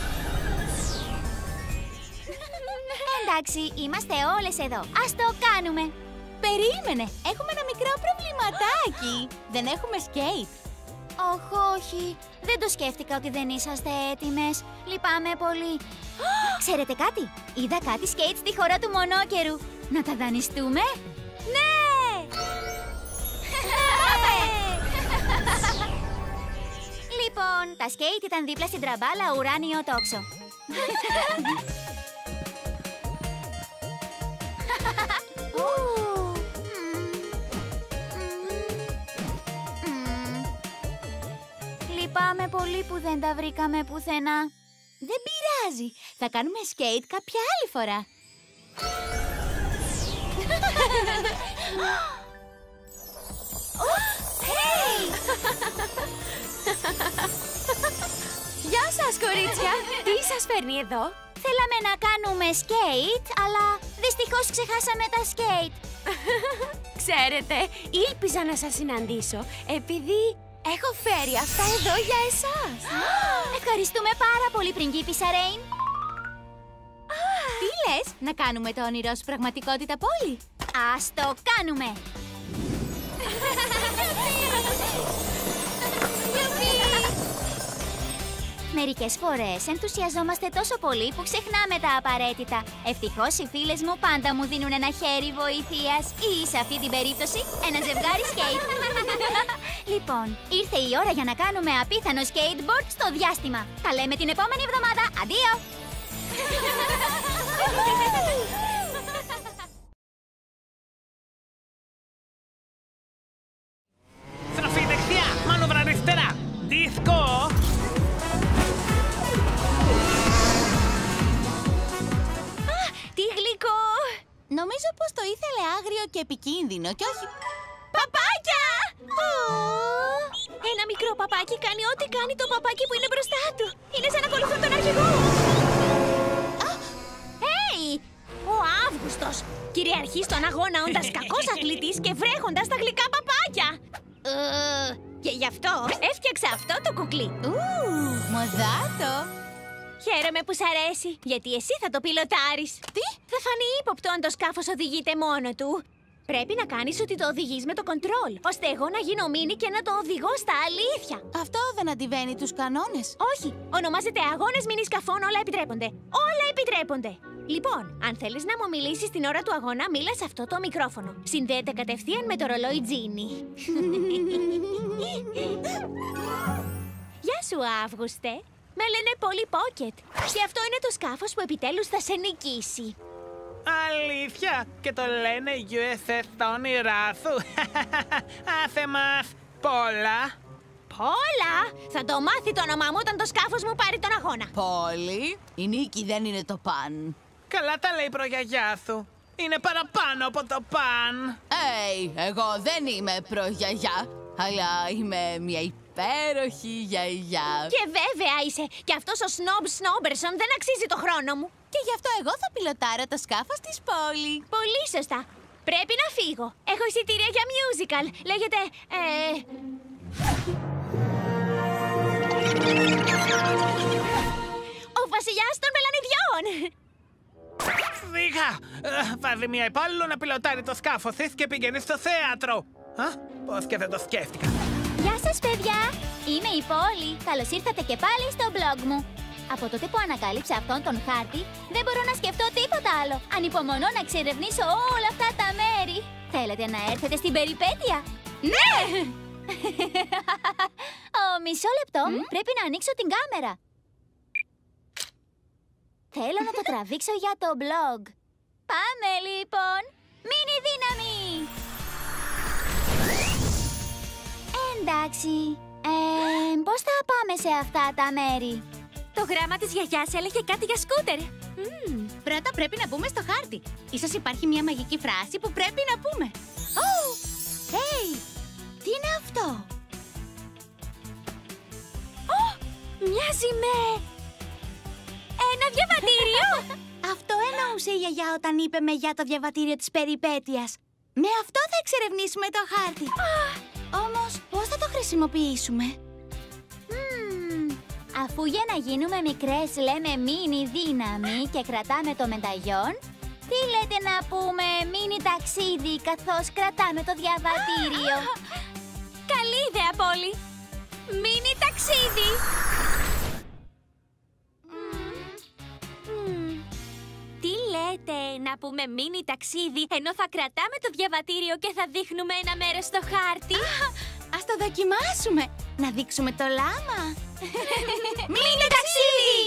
Εντάξει, είμαστε όλες εδώ. Ας το κάνουμε. Περίμενε, έχουμε ένα μικρό προβληματάκι. Δεν έχουμε σκέιτ. Όχι, όχι. Δεν το σκέφτηκα ότι δεν είσαστε έτοιμες. Λυπάμαι πολύ. Ξέρετε κάτι? Είδα κάτι σκέιτ στη χώρα του μονόκερου. Να τα δανειστούμε? Ναι! Λοιπόν, τα σκέιτ ήταν δίπλα στην τραμπάλα ουράνιο τόξο. Λυπάμαι πολύ που δεν τα βρήκαμε πουθενά. Δεν πειράζει. Θα κάνουμε σκέιτ κάποια άλλη φορά. Γεια σας, κορίτσια! Τι σας φέρνει εδώ? Θέλαμε να κάνουμε σκέιτ, αλλά δυστυχώς ξεχάσαμε τα σκέιτ. Ξέρετε, ήλπιζα να σας συναντήσω, επειδή έχω φέρει αυτά εδώ για εσάς. Ευχαριστούμε πάρα πολύ, πριγκίπισσα Ρέιν. Τι λες, να κάνουμε το όνειρό σου πραγματικότητα πόλη? Ας το κάνουμε! Μερικές φορές ενθουσιαζόμαστε τόσο πολύ που ξεχνάμε τα απαραίτητα. Ευτυχώς οι φίλες μου πάντα μου δίνουν ένα χέρι βοήθειας ή, σε αυτή την περίπτωση, ένα ζευγάρι σκέιτ. Λοιπόν, ήρθε η ώρα για να κάνουμε απίθανο skateboard στο διάστημα. Τα λέμε την επόμενη εβδομάδα. Αντίο! Στραφή δεξιά, μάνοβρα αριστερά. Δίσκο. Τι γλυκό! Νομίζω πως το ήθελε άγριο και επικίνδυνο και όχι... Παπάκια! Ένα μικρό παπάκι κάνει ό,τι κάνει το παπάκι που είναι μπροστά του. Είναι σαν να ακολουθούν τον αρχηγό. Hey! Ο Αύγουστος κυριαρχεί στον αγώνα όντας κακός αθλητής και βρέχοντας τα γλυκά παπάκια. Ε, και γι' αυτό έφτιαξα αυτό το κουκλί. Ου, μοδάτο! Χαίρομαι που σ' αρέσει, γιατί εσύ θα το πιλοτάρεις. Τι? Θα φανεί ύποπτο αν το σκάφος οδηγείται μόνο του. Πρέπει να κάνεις ότι το οδηγείς με το κοντρόλ, ώστε εγώ να γίνω μίνι και να το οδηγώ στα αλήθεια. Αυτό δεν αντιβαίνει τους κανόνες. Όχι, ονομάζεται αγώνες μίνι σκαφών, όλα επιτρέπονται. Όλα επιτρέπονται. Λοιπόν, αν θέλεις να μου μιλήσεις την ώρα του αγώνα, μίλα σε αυτό το μικρόφωνο. Συνδέεται κατευθείαν με το ρολόι Τζίνι. Γεια σου, Αύγουστε. Με λένε Polly Pocket. Και αυτό είναι το σκάφος που επιτέλους θα σε νικήσει. Αλήθεια! Και το λένε γιου ες ες τα όνειρά σου. Άσε μας πολλά. Πολλά! Θα το μάθει το όνομά μου όταν το σκάφος μου πάρει τον αγώνα. Πόλη, η νίκη δεν είναι το παν. Καλά τα λέει η προγιαγιά σου. Είναι παραπάνω από το παν. Έι, εγώ δεν είμαι προγιαγιά, αλλά είμαι μια υπέροχη γιαγιά. Και βέβαια είσαι. Και αυτός ο Σνόμπ Σνόμπερσον δεν αξίζει το χρόνο μου. Και γι' αυτό εγώ θα πιλοτάρω το σκάφος της Πόλη. Πολύ σωστά. Πρέπει να φύγω. Έχω εισιτήρια για musical. Λέγεται... Ε... Ο βασιλιάς των μελανιδιών. Φύγα! Βάζει μια υπάλληλο να πιλοτάρει το σκάφος της και πηγαίνει στο θέατρο. Α, πώς και δεν το σκέφτηκα. Γεια σας, παιδιά! Είμαι η Πόλη. Καλώς ήρθατε και πάλι στο blog μου. Από τότε που ανακάλυψα αυτόν τον χάρτη, δεν μπορώ να σκεφτώ τίποτα άλλο. Ανυπομονώ να εξερευνήσω όλα αυτά τα μέρη. Θέλετε να έρθετε στην περιπέτεια? Ναι! Ω, μισό λεπτό. Mm? Πρέπει να ανοίξω την κάμερα. Θέλω να το τραβήξω για το blog. Πάμε λοιπόν. Μίνι δύναμη! Εντάξει. Ε, πώς θα πάμε σε αυτά τα μέρη? Το γράμμα της γιαγιάς έλεγε κάτι για σκούτερ. Mm. Πρώτα πρέπει να μπούμε στο χάρτη. Ίσως υπάρχει μια μαγική φράση που πρέπει να πούμε. Oh! Hey! Τι είναι αυτό? Oh! Μοιάζει με... ένα διαβατήριο! Αυτό εννοούσε η γιαγιά όταν είπε με για το διαβατήριο της περιπέτειας. Με αυτό θα εξερευνήσουμε το χάρτη. Oh! Όμως, πώς θα το χρησιμοποιήσουμε? Μμμ, αφού για να γίνουμε μικρές λέμε μίνι δύναμη και κρατάμε το μενταγιόν, τι λέτε να πούμε μίνι ταξίδι καθώς κρατάμε το διαβατήριο? Καλή ιδέα, Πόλη! Μίνι ταξίδι! Τι λέτε να πούμε μίνι ταξίδι ενώ θα κρατάμε το διαβατήριο και θα δείχνουμε ένα μέρος στο χάρτη? Ας το δοκιμάσουμε! Να δείξουμε το λάμα! Μίνι ταξίδι!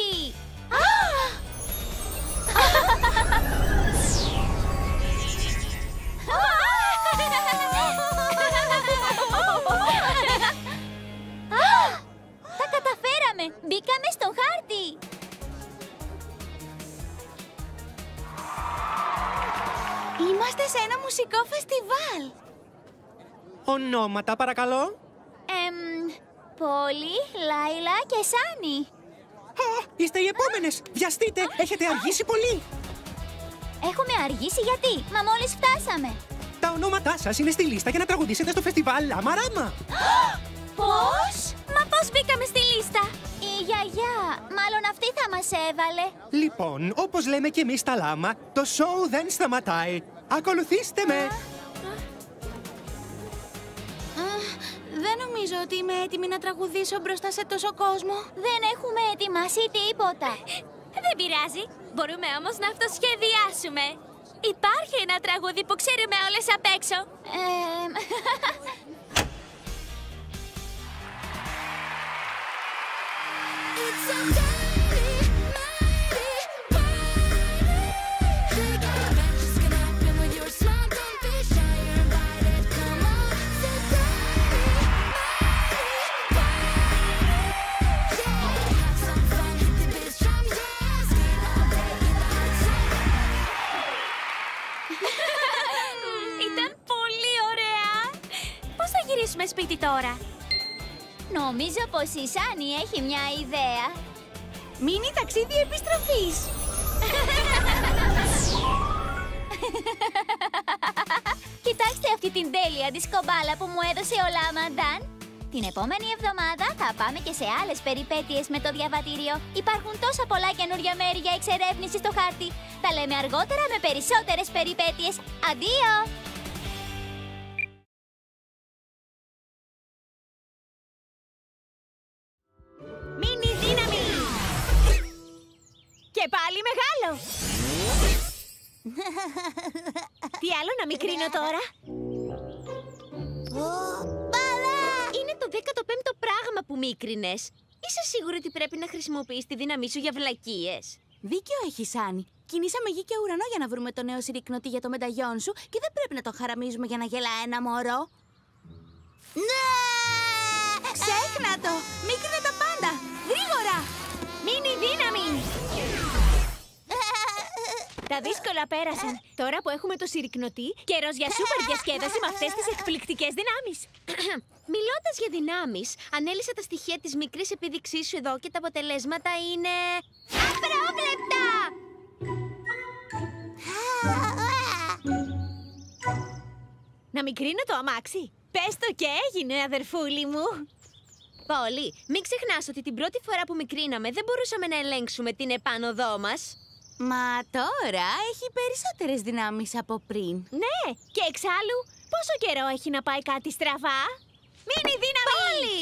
Τα καταφέραμε! Μπήκαμε στο χάρτη! Είμαστε σε ένα μουσικό φεστιβάλ! Ονόματα, παρακαλώ. Εμ, Πόλη, Λάιλα και Σάνι. Α, είστε οι επόμενες! Βιαστείτε, έχετε αργήσει πολύ! Έχουμε αργήσει γιατί, μα μόλις φτάσαμε. Τα ονόματά σας είναι στη λίστα για να τραγουδήσετε στο φεστιβάλ Λάμα Ράμα. Πώς? Μα πώς μπήκαμε στη λίστα? Η γιαγιά, μάλλον αυτή θα μας έβαλε. Λοιπόν, όπως λέμε κι εμείς τα Λάμα, το σοου δεν σταματάει. Ακολουθήστε με! Δεν νομίζω ότι είμαι έτοιμη να τραγουδήσω μπροστά σε τόσο κόσμο. Δεν έχουμε ετοιμάσει τίποτα. Δεν πειράζει. Μπορούμε όμως να αυτοσχεδιάσουμε. Υπάρχει ένα τραγούδι που ξέρουμε όλες απ' έξω. Εμ, Ήταν πολύ ωραία. Πώς θα γυρίσουμε σπίτι τώρα? νομίζω πως η Σάνι έχει μια ιδέα. Μίνι ταξίδι επιστροφής! Κοιτάξτε αυτή την τέλεια δισκομπάλα που μου έδωσε ο Λάμανταν. Την επόμενη εβδομάδα θα πάμε και σε άλλες περιπέτειες με το διαβατήριο. Υπάρχουν τόσα πολλά καινούργια μέρη για εξερεύνηση στο χάρτη. Τα λέμε αργότερα με περισσότερες περιπέτειες. Αντίο! Μίνι δύναμη! Και πάλι μεγάλο! Τι άλλο να μικρύνω τώρα? Είναι το δέκατο πέμπτο πράγμα που μίκρινες. Είσαι σίγουρη ότι πρέπει να χρησιμοποιείς τη δύναμή σου για βλακίες? Δίκιο έχει, Σάνι. Κινήσαμε γη και ουρανό για να βρούμε το νέο συρρυκνωτή για το μενταγιόν σου και δεν πρέπει να το χαραμίζουμε για να γελά ένα μωρό. Ναι! Ξέχνα το! Μίκρινε τα πάντα! Γρήγορα! Μίνι δύναμη! Τα δύσκολα πέρασαν. Τώρα που έχουμε το συρρυκνωτή, καιρός για σούπερ διασκέδαση με αυτές τις εκπληκτικές δυνάμεις. Μιλώντας για δυνάμεις, ανέλυσα τα στοιχεία της μικρής επίδειξής σου εδώ και τα αποτελέσματα είναι... απρόβλεπτα! Να μικρύνω το αμάξι. Πες το και έγινε, αδερφούλη μου. Πόλη, μην ξεχνάς ότι την πρώτη φορά που μικρύναμε δεν μπορούσαμε να ελέγξουμε την επάνωδό μας. Μα τώρα έχει περισσότερες δυνάμεις από πριν. Ναι, και εξάλλου, πόσο καιρό έχει να πάει κάτι στραβά? Μίνι δύναμη! Πόλη!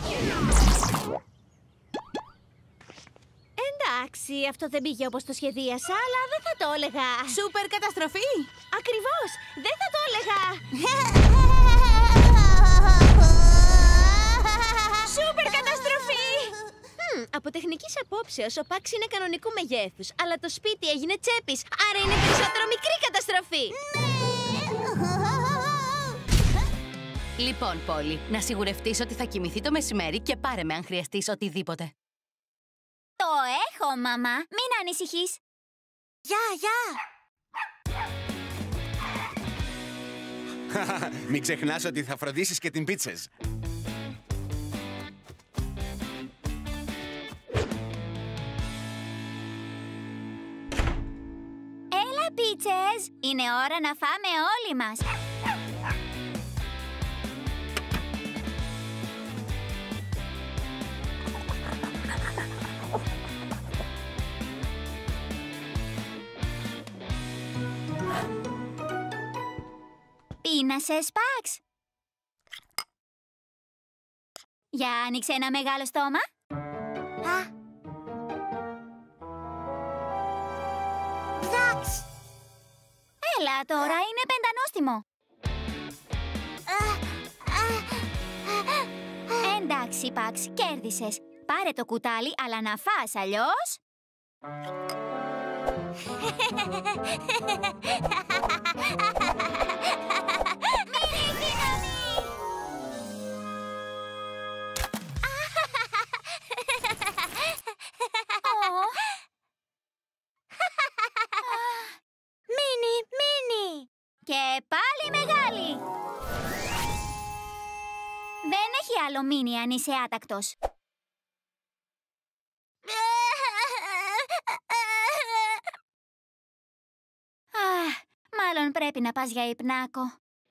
Εντάξει, αυτό δεν πήγε όπως το σχεδίασα, αλλά δεν θα το έλεγα. Σούπερ καταστροφή! Ακριβώς, δεν θα το έλεγα. Σούπερ καταστροφή! Μμ, από τεχνικής απόψεως ο Παξ είναι κανονικού μεγέθους, αλλά το σπίτι έγινε τσέπης, άρα είναι περισσότερο μικρή καταστροφή. Λοιπόν, Πόλη, να σιγουρευτείς ότι θα κοιμηθεί το μεσημέρι και πάρε με αν χρειαστείς οτιδήποτε. Το έχω, μαμά. Μην ανησυχείς. Γεια, γεια! Μην ξεχνάς ότι θα φροντίσεις και την πίτσες. Έλα, πίτσες. Είναι ώρα να φάμε όλοι μας. Πείνασες, Παξ? Για άνοιξε ένα μεγάλο στόμα. Α. Παξ. Έλα τώρα, είναι πεντανόστιμο. Εντάξει, Παξ, κέρδισες. Πάρε το κουτάλι, αλλά να φας, αλλιώς... Μίνι, Μίνι! Και πάλι μεγάλη! Δεν έχει άλλο Μίνι αν είσαι άτακτος. Αχ, μάλλον πρέπει να πας για υπνάκο.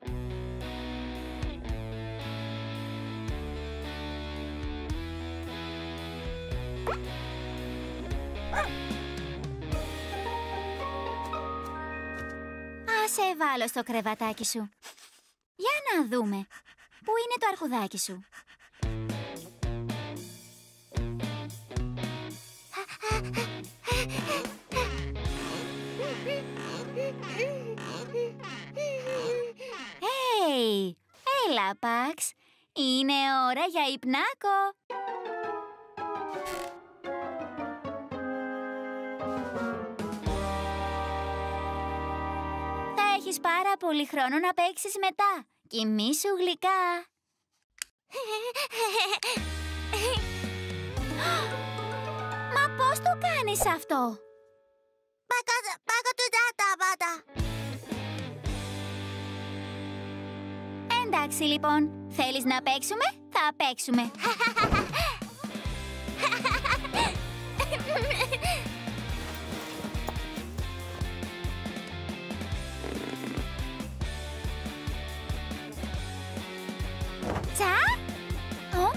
Ας σε βάλω στο κρεβατάκι σου. Για να δούμε. Πού είναι το αρχουδάκι σου? Hey, έλα, Παξ. Είναι ώρα για υπνάκο. Θα έχεις πάρα πολύ χρόνο να παίξεις μετά. Κοιμήσου γλυκά. Μα πώς το κάνεις αυτό? Εντάξει λοιπόν, θέλεις να παίξουμε? Θα παίξουμε. Τσα! Ω!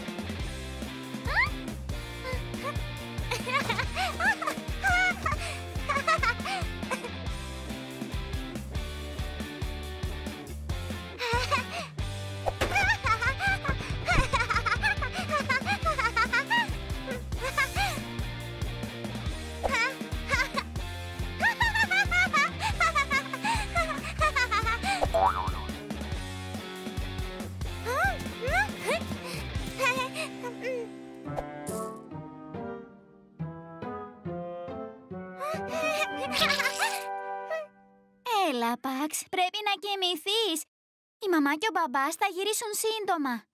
Έλα, Παξ, πρέπει να κοιμηθείς. Η μαμά και ο μπαμπάς θα γυρίσουν σύντομα.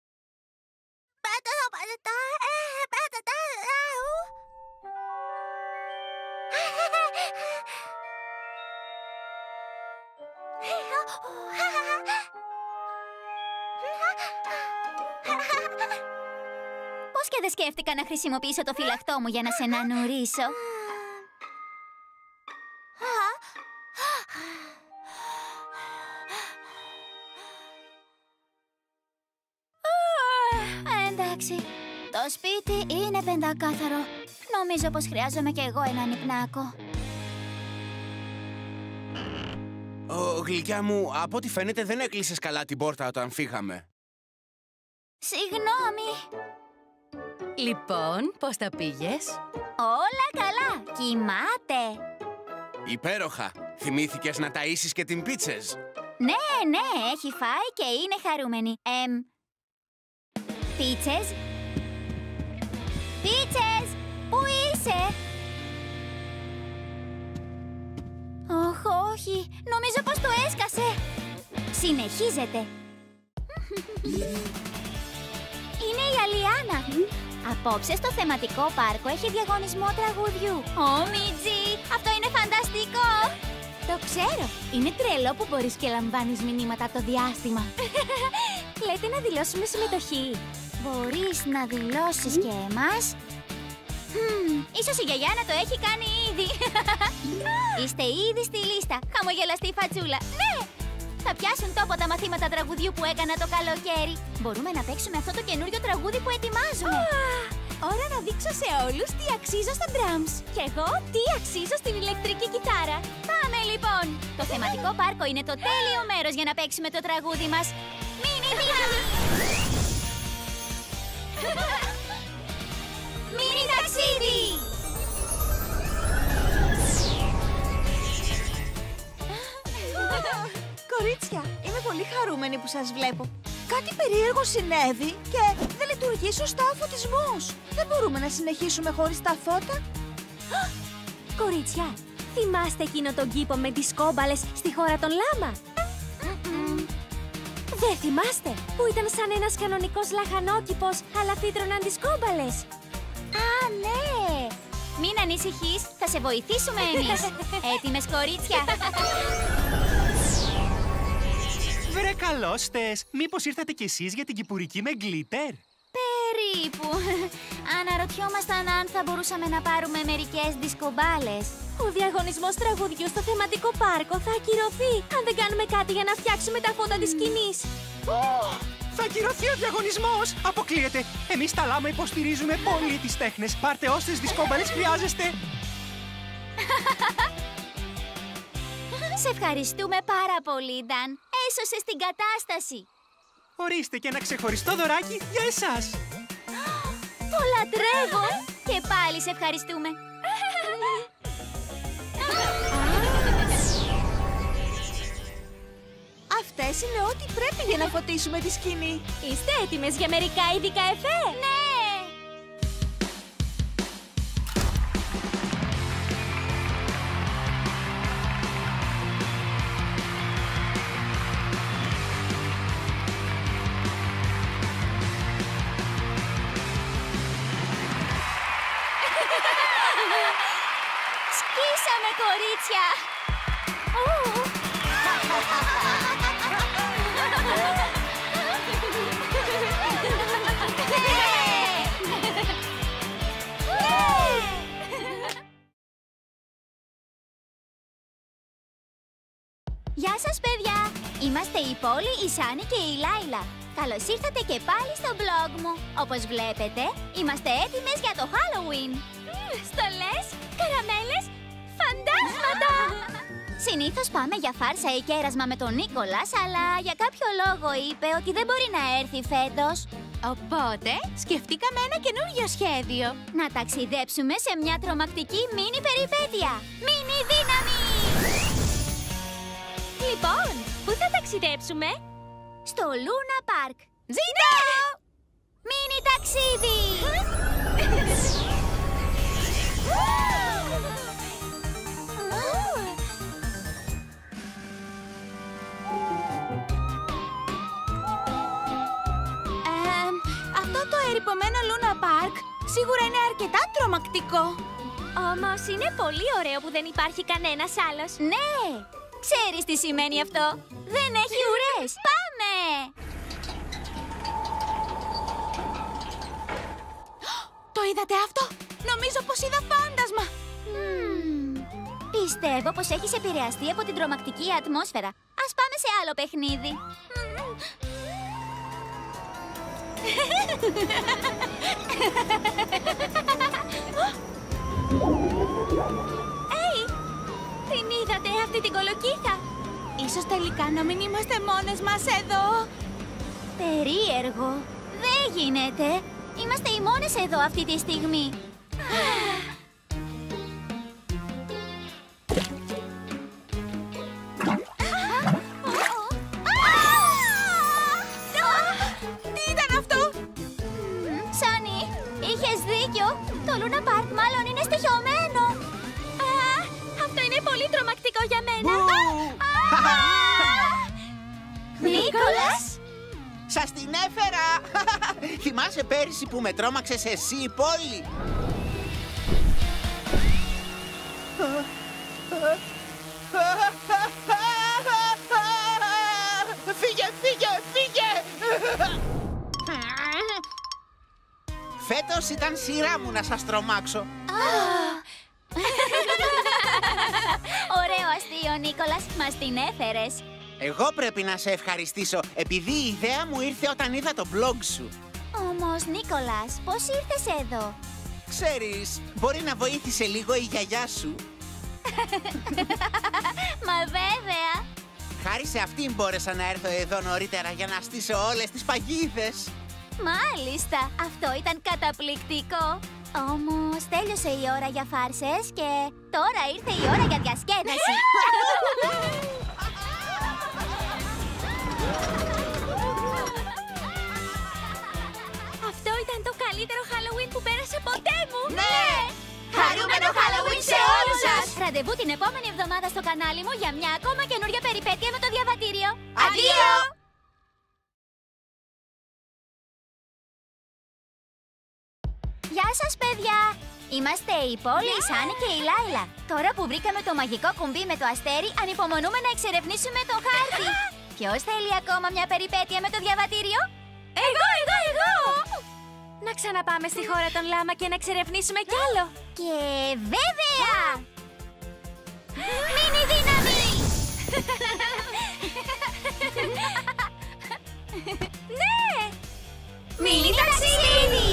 Πώς και δεν σκέφτηκα να χρησιμοποιήσω το φυλαχτό μου για να σε ανανουρίσω. Εντάξει, το σπίτι είναι πεντακάθαρο. Νομίζω πως χρειάζομαι κι εγώ έναν υπνάκο. Ω, γλυκιά μου, από ό,τι φαίνεται δεν έκλεισες καλά την πόρτα όταν φύγαμε. Συγγνώμη. Λοιπόν, πώς τα πήγες? Όλα καλά. Κοιμάται. Υπέροχα. Θυμήθηκες να ταΐσεις και την Πίτσες? Ναι, ναι, έχει φάει και είναι χαρούμενη. Εμ... Πίτσες. Πίτσες, πού είσαι? Όχ, όχι, νομίζω πως το έσκασε. Συνεχίζεται. Είναι η Αλιάνα. Απόψε στο θεματικό πάρκο έχει διαγωνισμό τραγουδιού. Ω, Μίτζι, αυτό είναι φανταστικό. Το ξέρω. Είναι τρελό που μπορείς και λαμβάνεις μηνύματα από το διάστημα. Λέτε να δηλώσουμε συμμετοχή. Μπορείς να δηλώσεις και εμάς. Hm, ίσως η γιαγιά να το έχει κάνει ήδη. Είστε ήδη στη λίστα. Χαμογελαστή φατσούλα. Ναι! Θα πιάσουν τόπο τα μαθήματα τραγουδιού που έκανα το καλοκαίρι. Μπορούμε να παίξουμε αυτό το καινούριο τραγούδι που ετοιμάζουμε. Ώρα να δείξω σε όλους τι αξίζω στα drums. Κι εγώ τι αξίζω στην ηλεκτρική κιθάρα. Πάμε λοιπόν! Το θεματικό πάρκο είναι το τέλειο μέρος για να παίξουμε το τραγούδι μας. Μίνι δύναμη! Μίνι ταξίδι! Κορίτσια, είμαι πολύ χαρούμενη που σας βλέπω. Κάτι περίεργο συνέβη και δεν λειτουργεί σωστά ο φωτισμός. Δεν μπορούμε να συνεχίσουμε χωρίς τα φώτα. Κορίτσια, θυμάστε εκείνο τον κήπο με τις κόμπαλες στη χώρα των Λάμα? Δεν θυμάστε που ήταν σαν ένας κανονικός λαχανόκηπος, αλλά φύτρωναν τις κόμπαλες? Α, ναι! Μην ανησυχείς, θα σε βοηθήσουμε εμείς. Έτοιμες, κορίτσια? Βρε καλώστες, μήπως ήρθατε κι εσείς για την κυπουρική με γκλίτερ? Περίπου. Αναρωτιόμασταν αν θα μπορούσαμε να πάρουμε μερικές δισκομπάλες. Ο διαγωνισμός τραγουδιού στο θεματικό πάρκο θα ακυρωθεί αν δεν κάνουμε κάτι για να φτιάξουμε τα φώτα της σκηνής. Oh, θα ακυρωθεί ο διαγωνισμός! Αποκλείεται! Εμείς στα Λάμα υποστηρίζουμε πολύ τις τέχνες. Πάρτε όσες δισκόμπαλες χρειάζεστε. Σε ευχαριστούμε πάρα πολύ, Νταν. Έσωσες την κατάσταση. Ορίστε και ένα ξεχωριστό δωράκι για εσάς. Το λατρεύω. Και πάλι σε ευχαριστούμε. Αυτές είναι ό,τι πρέπει για να φωτίσουμε τη σκηνή. Είστε έτοιμες για μερικά ειδικά εφέ? Ναι! Σκίσαμε, κορίτσια! Γεια σας, παιδιά! Είμαστε η Πόλη, η Σάνι και η Λάιλα. Καλώς ήρθατε και πάλι στο blog μου. Όπως βλέπετε, είμαστε έτοιμες για το Halloween. Στολές, καραμέλες, φαντάσματα! Συνήθως πάμε για φάρσα ή κέρασμα με τον Νίκολας, αλλά για κάποιο λόγο είπε ότι δεν μπορεί να έρθει φέτος. Οπότε, σκεφτήκαμε ένα καινούργιο σχέδιο. Να ταξιδέψουμε σε μια τρομακτική μίνι περιπέτεια. Μίνι δύναμη! Λοιπόν, πού θα ταξιδέψουμε? Στο Λούνα Πάρκ. Ζήτω! Μίνι ταξίδι! Ε, αυτό το ερειπωμένο Λούνα Πάρκ σίγουρα είναι αρκετά τρομακτικό. Όμως είναι πολύ ωραίο που δεν υπάρχει κανένας άλλος. Ναι! Ξέρεις τι σημαίνει αυτό? Δεν έχει ουρές! Πάμε! Το είδατε αυτό? Νομίζω πως είδα φάντασμα. Mm, πιστεύω πως έχεις επηρεαστεί από την τρομακτική ατμόσφαιρα. Ας πάμε σε άλλο παιχνίδι. Έι! Την είδατε αυτή την κολοκύθα? Ίσως τελικά να μην είμαστε μόνες μας εδώ. Περίεργο. Δεν γίνεται. Είμαστε οι μόνες εδώ αυτή τη στιγμή. Τι ήταν αυτό? Σάνι, είχες δίκιο. Το Λούνα Πάρκ μάλλον είναι στοιχειωμένο. Α, αυτό είναι πολύ τρομακτικό για μένα. Νίκολας! Σας την έφερα! Θυμάσαι πέρυσι που με τρόμαξες εσύ, η Πόλη? Φύγε, φύγε, φύγε! Φέτος ήταν σειρά μου να σας τρομάξω. Ωραίο αστείο, Νίκολας. Μας την έφερες. Εγώ πρέπει να σε ευχαριστήσω, επειδή η ιδέα μου ήρθε όταν είδα το blog σου. Ω, Όμως, Νίκολας, πώς ήρθες εδώ? Ξέρεις, μπορεί να βοήθησε λίγο η γιαγιά σου. Μα βέβαια. Χάρη σε αυτήν μπόρεσα να έρθω εδώ νωρίτερα για να στήσω όλες τις παγίδες. Μάλιστα, αυτό ήταν καταπληκτικό. Όμως τέλειωσε η ώρα για φάρσες και τώρα ήρθε η ώρα για διασκέδαση. Αυτό ήταν το καλύτερο Halloween που πέρασε ποτέ μου! Ναι! Χαρούμενο Halloween σε όλους σας! Ραντεβού την επόμενη εβδομάδα στο κανάλι μου για μια ακόμα καινούργια περιπέτεια με το διαβατήριο. Αντίο! Γεια σας, παιδιά! Είμαστε η Πόλη, η Σάνι και η Λάιλα. Τώρα που βρήκαμε το μαγικό κουμπί με το αστέρι, ανυπομονούμε να εξερευνήσουμε το χάρτη. Ποιος θέλει ακόμα μια περιπέτεια με το διαβατήριο? Εγώ, εγώ, εγώ! Να ξαναπάμε στη χώρα των Λάμα και να εξερευνήσουμε κι άλλο. Και βέβαια! Μίνι δύναμη! Ναι! Μίνι ταξίδι!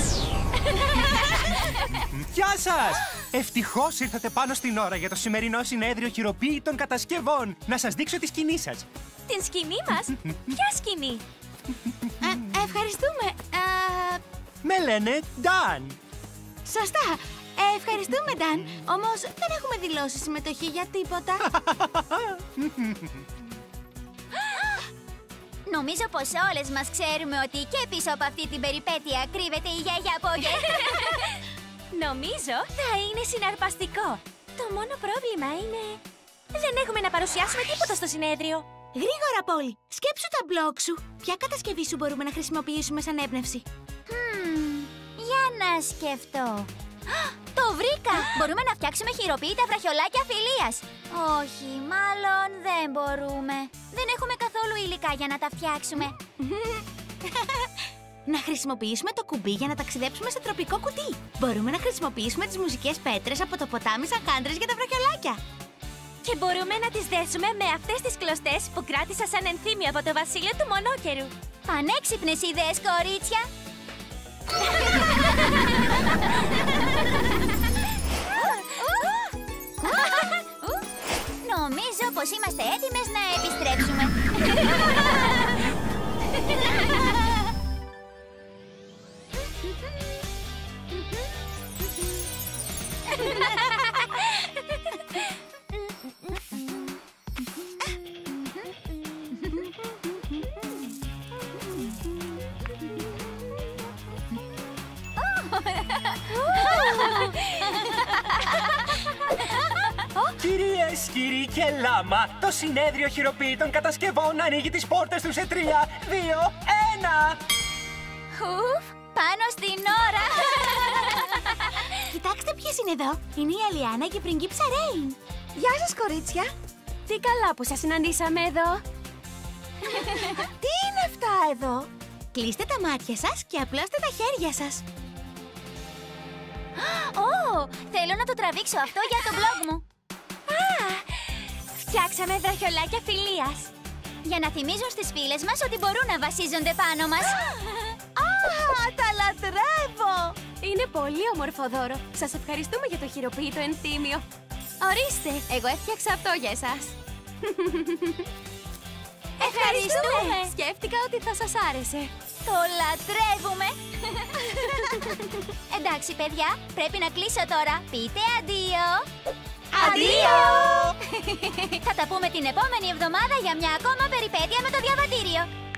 Γεια σας! Ευτυχώς ήρθατε πάνω στην ώρα για το σημερινό συνέδριο χειροποίητων κατασκευών. Να σας δείξω τη σκηνή σας. Την σκηνή μας? Ποια σκηνή? Ε, ευχαριστούμε. Ε, Με λένε Νταν. Σωστά. Ε, ευχαριστούμε, Νταν. Όμως δεν έχουμε δηλώσει συμμετοχή για τίποτα. Νομίζω πως όλες μας ξέρουμε ότι και πίσω από αυτή την περιπέτεια κρύβεται η γιαγιά Πόγε. Νομίζω θα είναι συναρπαστικό. Το μόνο πρόβλημα είναι... δεν έχουμε να παρουσιάσουμε τίποτα στο συνέδριο. Γρήγορα, Πόλη. Σκέψου τα μπλοκ σου. Ποια κατασκευή σου μπορούμε να χρησιμοποιήσουμε σαν έμπνευση? Hmm, για να σκεφτώ. Το βρήκα! Μπορούμε να φτιάξουμε χειροποίητα βραχιολάκια φιλίας. Όχι, μάλλον δεν μπορούμε. Δεν έχουμε καθόλου υλικά για να τα φτιάξουμε. Να χρησιμοποιήσουμε το κουμπί για να ταξιδέψουμε σε τροπικό κουτί. Μπορούμε να χρησιμοποιήσουμε τις μουσικές πέτρες από το ποτάμι σαν χάντρες για τα βραχιολάκια. Και μπορούμε να τις δέσουμε με αυτές τις κλωστές που κράτησα σαν ενθύμιο από το βασίλειο του Μονόκερου. Πανέξυπνες ιδέες, κορίτσια! Νομίζω πως είμαστε έτοιμες να επιστρέψουμε. Κυρίες, κύριοι και Λάμα, το συνέδριο χειροποίητων κατασκευών ανοίγει τις πόρτες του σε τρία, δύο, ένα! Ουφ, πάνω στην ώρα! Κοιτάξτε ποιες είναι εδώ. Είναι η Αλιάνα και η πριγκίψα Ρέιν. Γεια σας, κορίτσια. Τι καλά που σας συναντήσαμε εδώ. Τι είναι αυτά εδώ? Κλείστε τα μάτια σας και απλώστε τα χέρια σας. Ω, θέλω να το τραβήξω αυτό για το blog μου. Α, φτιάξαμε βραχιολάκια φιλίας. Για να θυμίζουν στις φίλες μας ότι μπορούν να βασίζονται πάνω μας. Α, τα λατρεύω! Είναι πολύ όμορφο δώρο. Σας ευχαριστούμε για το χειροποίητο ενθύμιο. Ορίστε, εγώ έφτιαξα αυτό για εσάς. Ευχαριστούμε! Σκέφτηκα ότι θα σας άρεσε. Το λατρεύουμε! Εντάξει, παιδιά, πρέπει να κλείσω τώρα. Πείτε αντίο! Αντίο! Θα τα πούμε την επόμενη εβδομάδα για μια ακόμα περιπέτεια με το διαβατήριο.